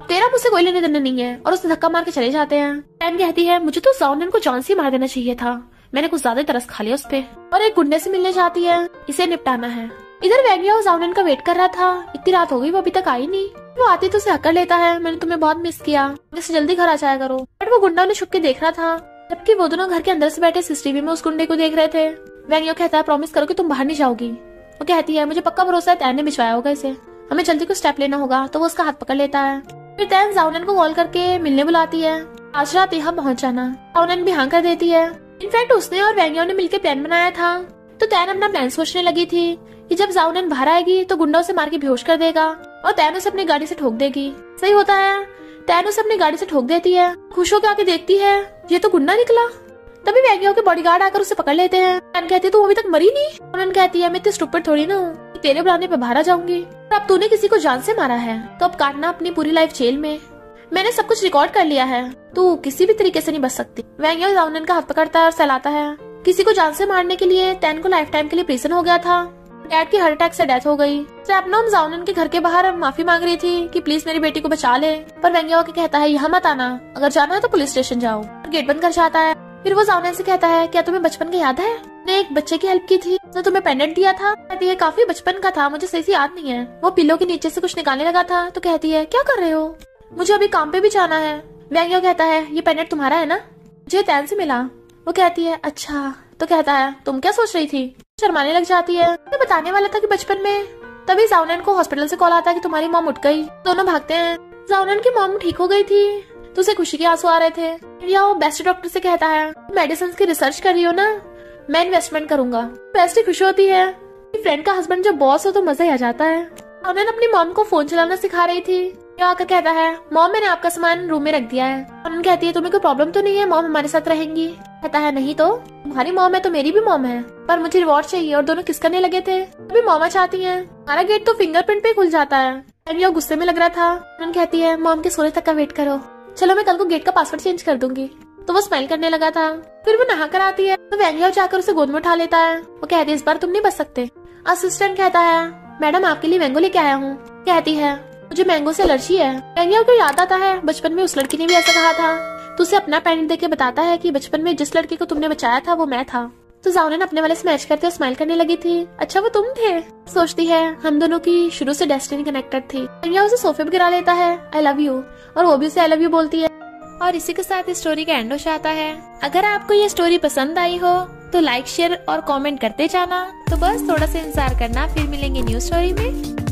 तेरा मुझसे कोई लेने देने नहीं है, और उसे धक्का मार के चले जाते हैं। टैन कहती है मुझे तो जाओनियन को जान से मार देना चाहिए था, मैंने कुछ ज्यादा तरस खा लिया उस पे। और एक गुंडे से मिलने जाती है, इसे निपटाना है। इधर वैंगिया जाओनियन का वेट कर रहा था, इतनी रात हो गई वो अभी तक आई नहीं। वो आती तो उसे हक्कर लेता है, मैंने तुम्हें बहुत मिस किया, जैसे जल्दी घर आ जाया करो। बट वो गुंडा उन्हें छुप के देख रहा था, जबकि वो दोनों घर के अंदर से बैठे सीसीटीवी में उस गुंडे को देख रहे थे। वैंगिया कहता है प्रॉमिस करो कि तुम बाहर नहीं जाओगी। वो कहती है मुझे पक्का भरोसा है तैन ने भिजवाया होगा इसे, हमें जल्दी कुछ स्टेप लेना होगा। तो वो उसका हाथ पकड़ लेता है। फिर तैन जाओनियन को कॉल करके मिलने बुलाती है, आज रात यहाँ पहुँच जाना। जाओनियन भी हाँ कर देती है। इनफैक्ट उसने और वैंगिया ने मिलकर प्लान बनाया था। तो तैन अपना प्लान सोचने लगी थी कि जब जाओनियन बाहर आएगी तो गुंडा उसे मार के बेहोश कर देगा और तैन उसे अपनी गाड़ी से ठोक देगी। सही होता है, तैन उसे अपनी गाड़ी से ठोक देती है। खुश होकर आके देखती है ये तो गुंडा निकला। तभी वैंगिया के बॉडीगार्ड आकर उसे पकड़ लेते हैं। तैन कहती है तू अभी तक मरी नहीं। जाओनियन कहती है मैं इतनी स्टूपिड थोड़ी ना हूँ, तेरे बुलाने पे बाहर आ जाऊंगी। अब तूने किसी को जान से मारा है तो अब काटना अपनी पूरी लाइफ जेल में। मैंने सब कुछ रिकॉर्ड कर लिया है, तू किसी भी तरीके से नहीं बच सकती। वैंगिया जाओनियन का हाथ पकड़ता है और सहलाता है। किसी को जान से मारने के लिए तैन को लाइफ टाइम के लिए प्रिजन हो गया था। डैड की हार्ट अटैक से डेथ हो गई। स्टेपमॉम जाओनियन के घर के बाहर माफी मांग रही थी कि प्लीज मेरी बेटी को बचा ले, पर वैंगिया के कहता है यहाँ मत आना, अगर जाना है तो पुलिस स्टेशन जाओ। गेट बंद कर जाता है। फिर वो जाओनियन से कहता है क्या तुम्हें बचपन की याद है, मैंने एक बच्चे की हेल्प की थी, उसने तुम्हें पेंडेंट दिया था। कहती है काफी बचपन का था, मुझे सही से याद नहीं है। वो पिलो के नीचे से कुछ निकालने लगा था तो कहती है क्या कर रहे हो, मुझे अभी काम पे भी जाना है। वैंगिया कहता है ये पेंडेंट तुम्हारा है ना, मुझे तैन से मिला। वो कहती है अच्छा। तो कहता है तुम क्या सोच रही थी। शर्माने लग जाती है। मैं बताने वाला था कि बचपन में। तभी जाओनियन को हॉस्पिटल से कॉल आता है कि तुम्हारी मॉम उठ गई। दोनों भागते हैं। जाओनियन की मॉम ठीक हो गई थी तो उसे खुशी के आंसू आ रहे थे। या वो बेस्ट डॉक्टर से कहता है मेडिसिन की रिसर्च कर रही हो ना, मैं इन्वेस्टमेंट करूंगा। बेस्ट खुश होती है, फ्रेंड का हस्बैंड जब बॉस हो तो मजा ही आ जाता है। जाओनियन अपनी मॉम को फोन चलाना सिखा रही थी। आकर कहता है मॉम मैंने आपका सामान रूम में रख दिया है। जाओनियन कहती है तुम्हें कोई प्रॉब्लम तो नहीं है, मॉम हमारे साथ रहेंगी। कहता है नहीं तो तुम्हारी मॉम है तो मेरी भी मॉम है, पर मुझे रिवॉर्ड चाहिए। और दोनों किस करने लगे थे। अभी मॉमा चाहती है। हमारा गेट तो फिंगरप्रिंट पे खुल जाता है। वैंगिया गुस्से में लग रहा था। जाओनियन कहती है मॉम के सोने तक का वेट करो, चलो मैं कल को गेट का पासवर्ड चेंज कर दूंगी। तो वो स्माइल करने लगा था। फिर वो नहा कर आती है तो वैंगिया जाकर उसे गोद में उठा लेता है। वो कहती है इस बार तुम नहीं बच सकते। असिस्टेंट कहता है मैडम आपके लिए मैंगो लेके आया हूँ। कहती है मुझे मैंगो से एलर्जी है। वैंगिया को याद आता है बचपन में उस लड़की ने भी ऐसा कहा था। तो उसे अपना पेंडेंट देके बताता है कि बचपन में जिस लड़की को तुमने बचाया था वो मैं था। तो जाओनियन अपने वाले से मैच करते और स्माइल करने लगी थी। अच्छा वो तुम थे। सोचती है हम दोनों की शुरू से डेस्टिनी कनेक्टेड थी। वैंगिया उसे सोफे पर गिरा लेता है आई लव यू, और वो भी उसे आई लव यू बोलती है। और इसी के साथ इस स्टोरी का एंड हो जाता है। अगर आपको ये स्टोरी पसंद आई हो तो लाइक शेयर और कमेंट करते जाना। तो बस थोड़ा सा इंतजार करना, फिर मिलेंगे न्यू स्टोरी में।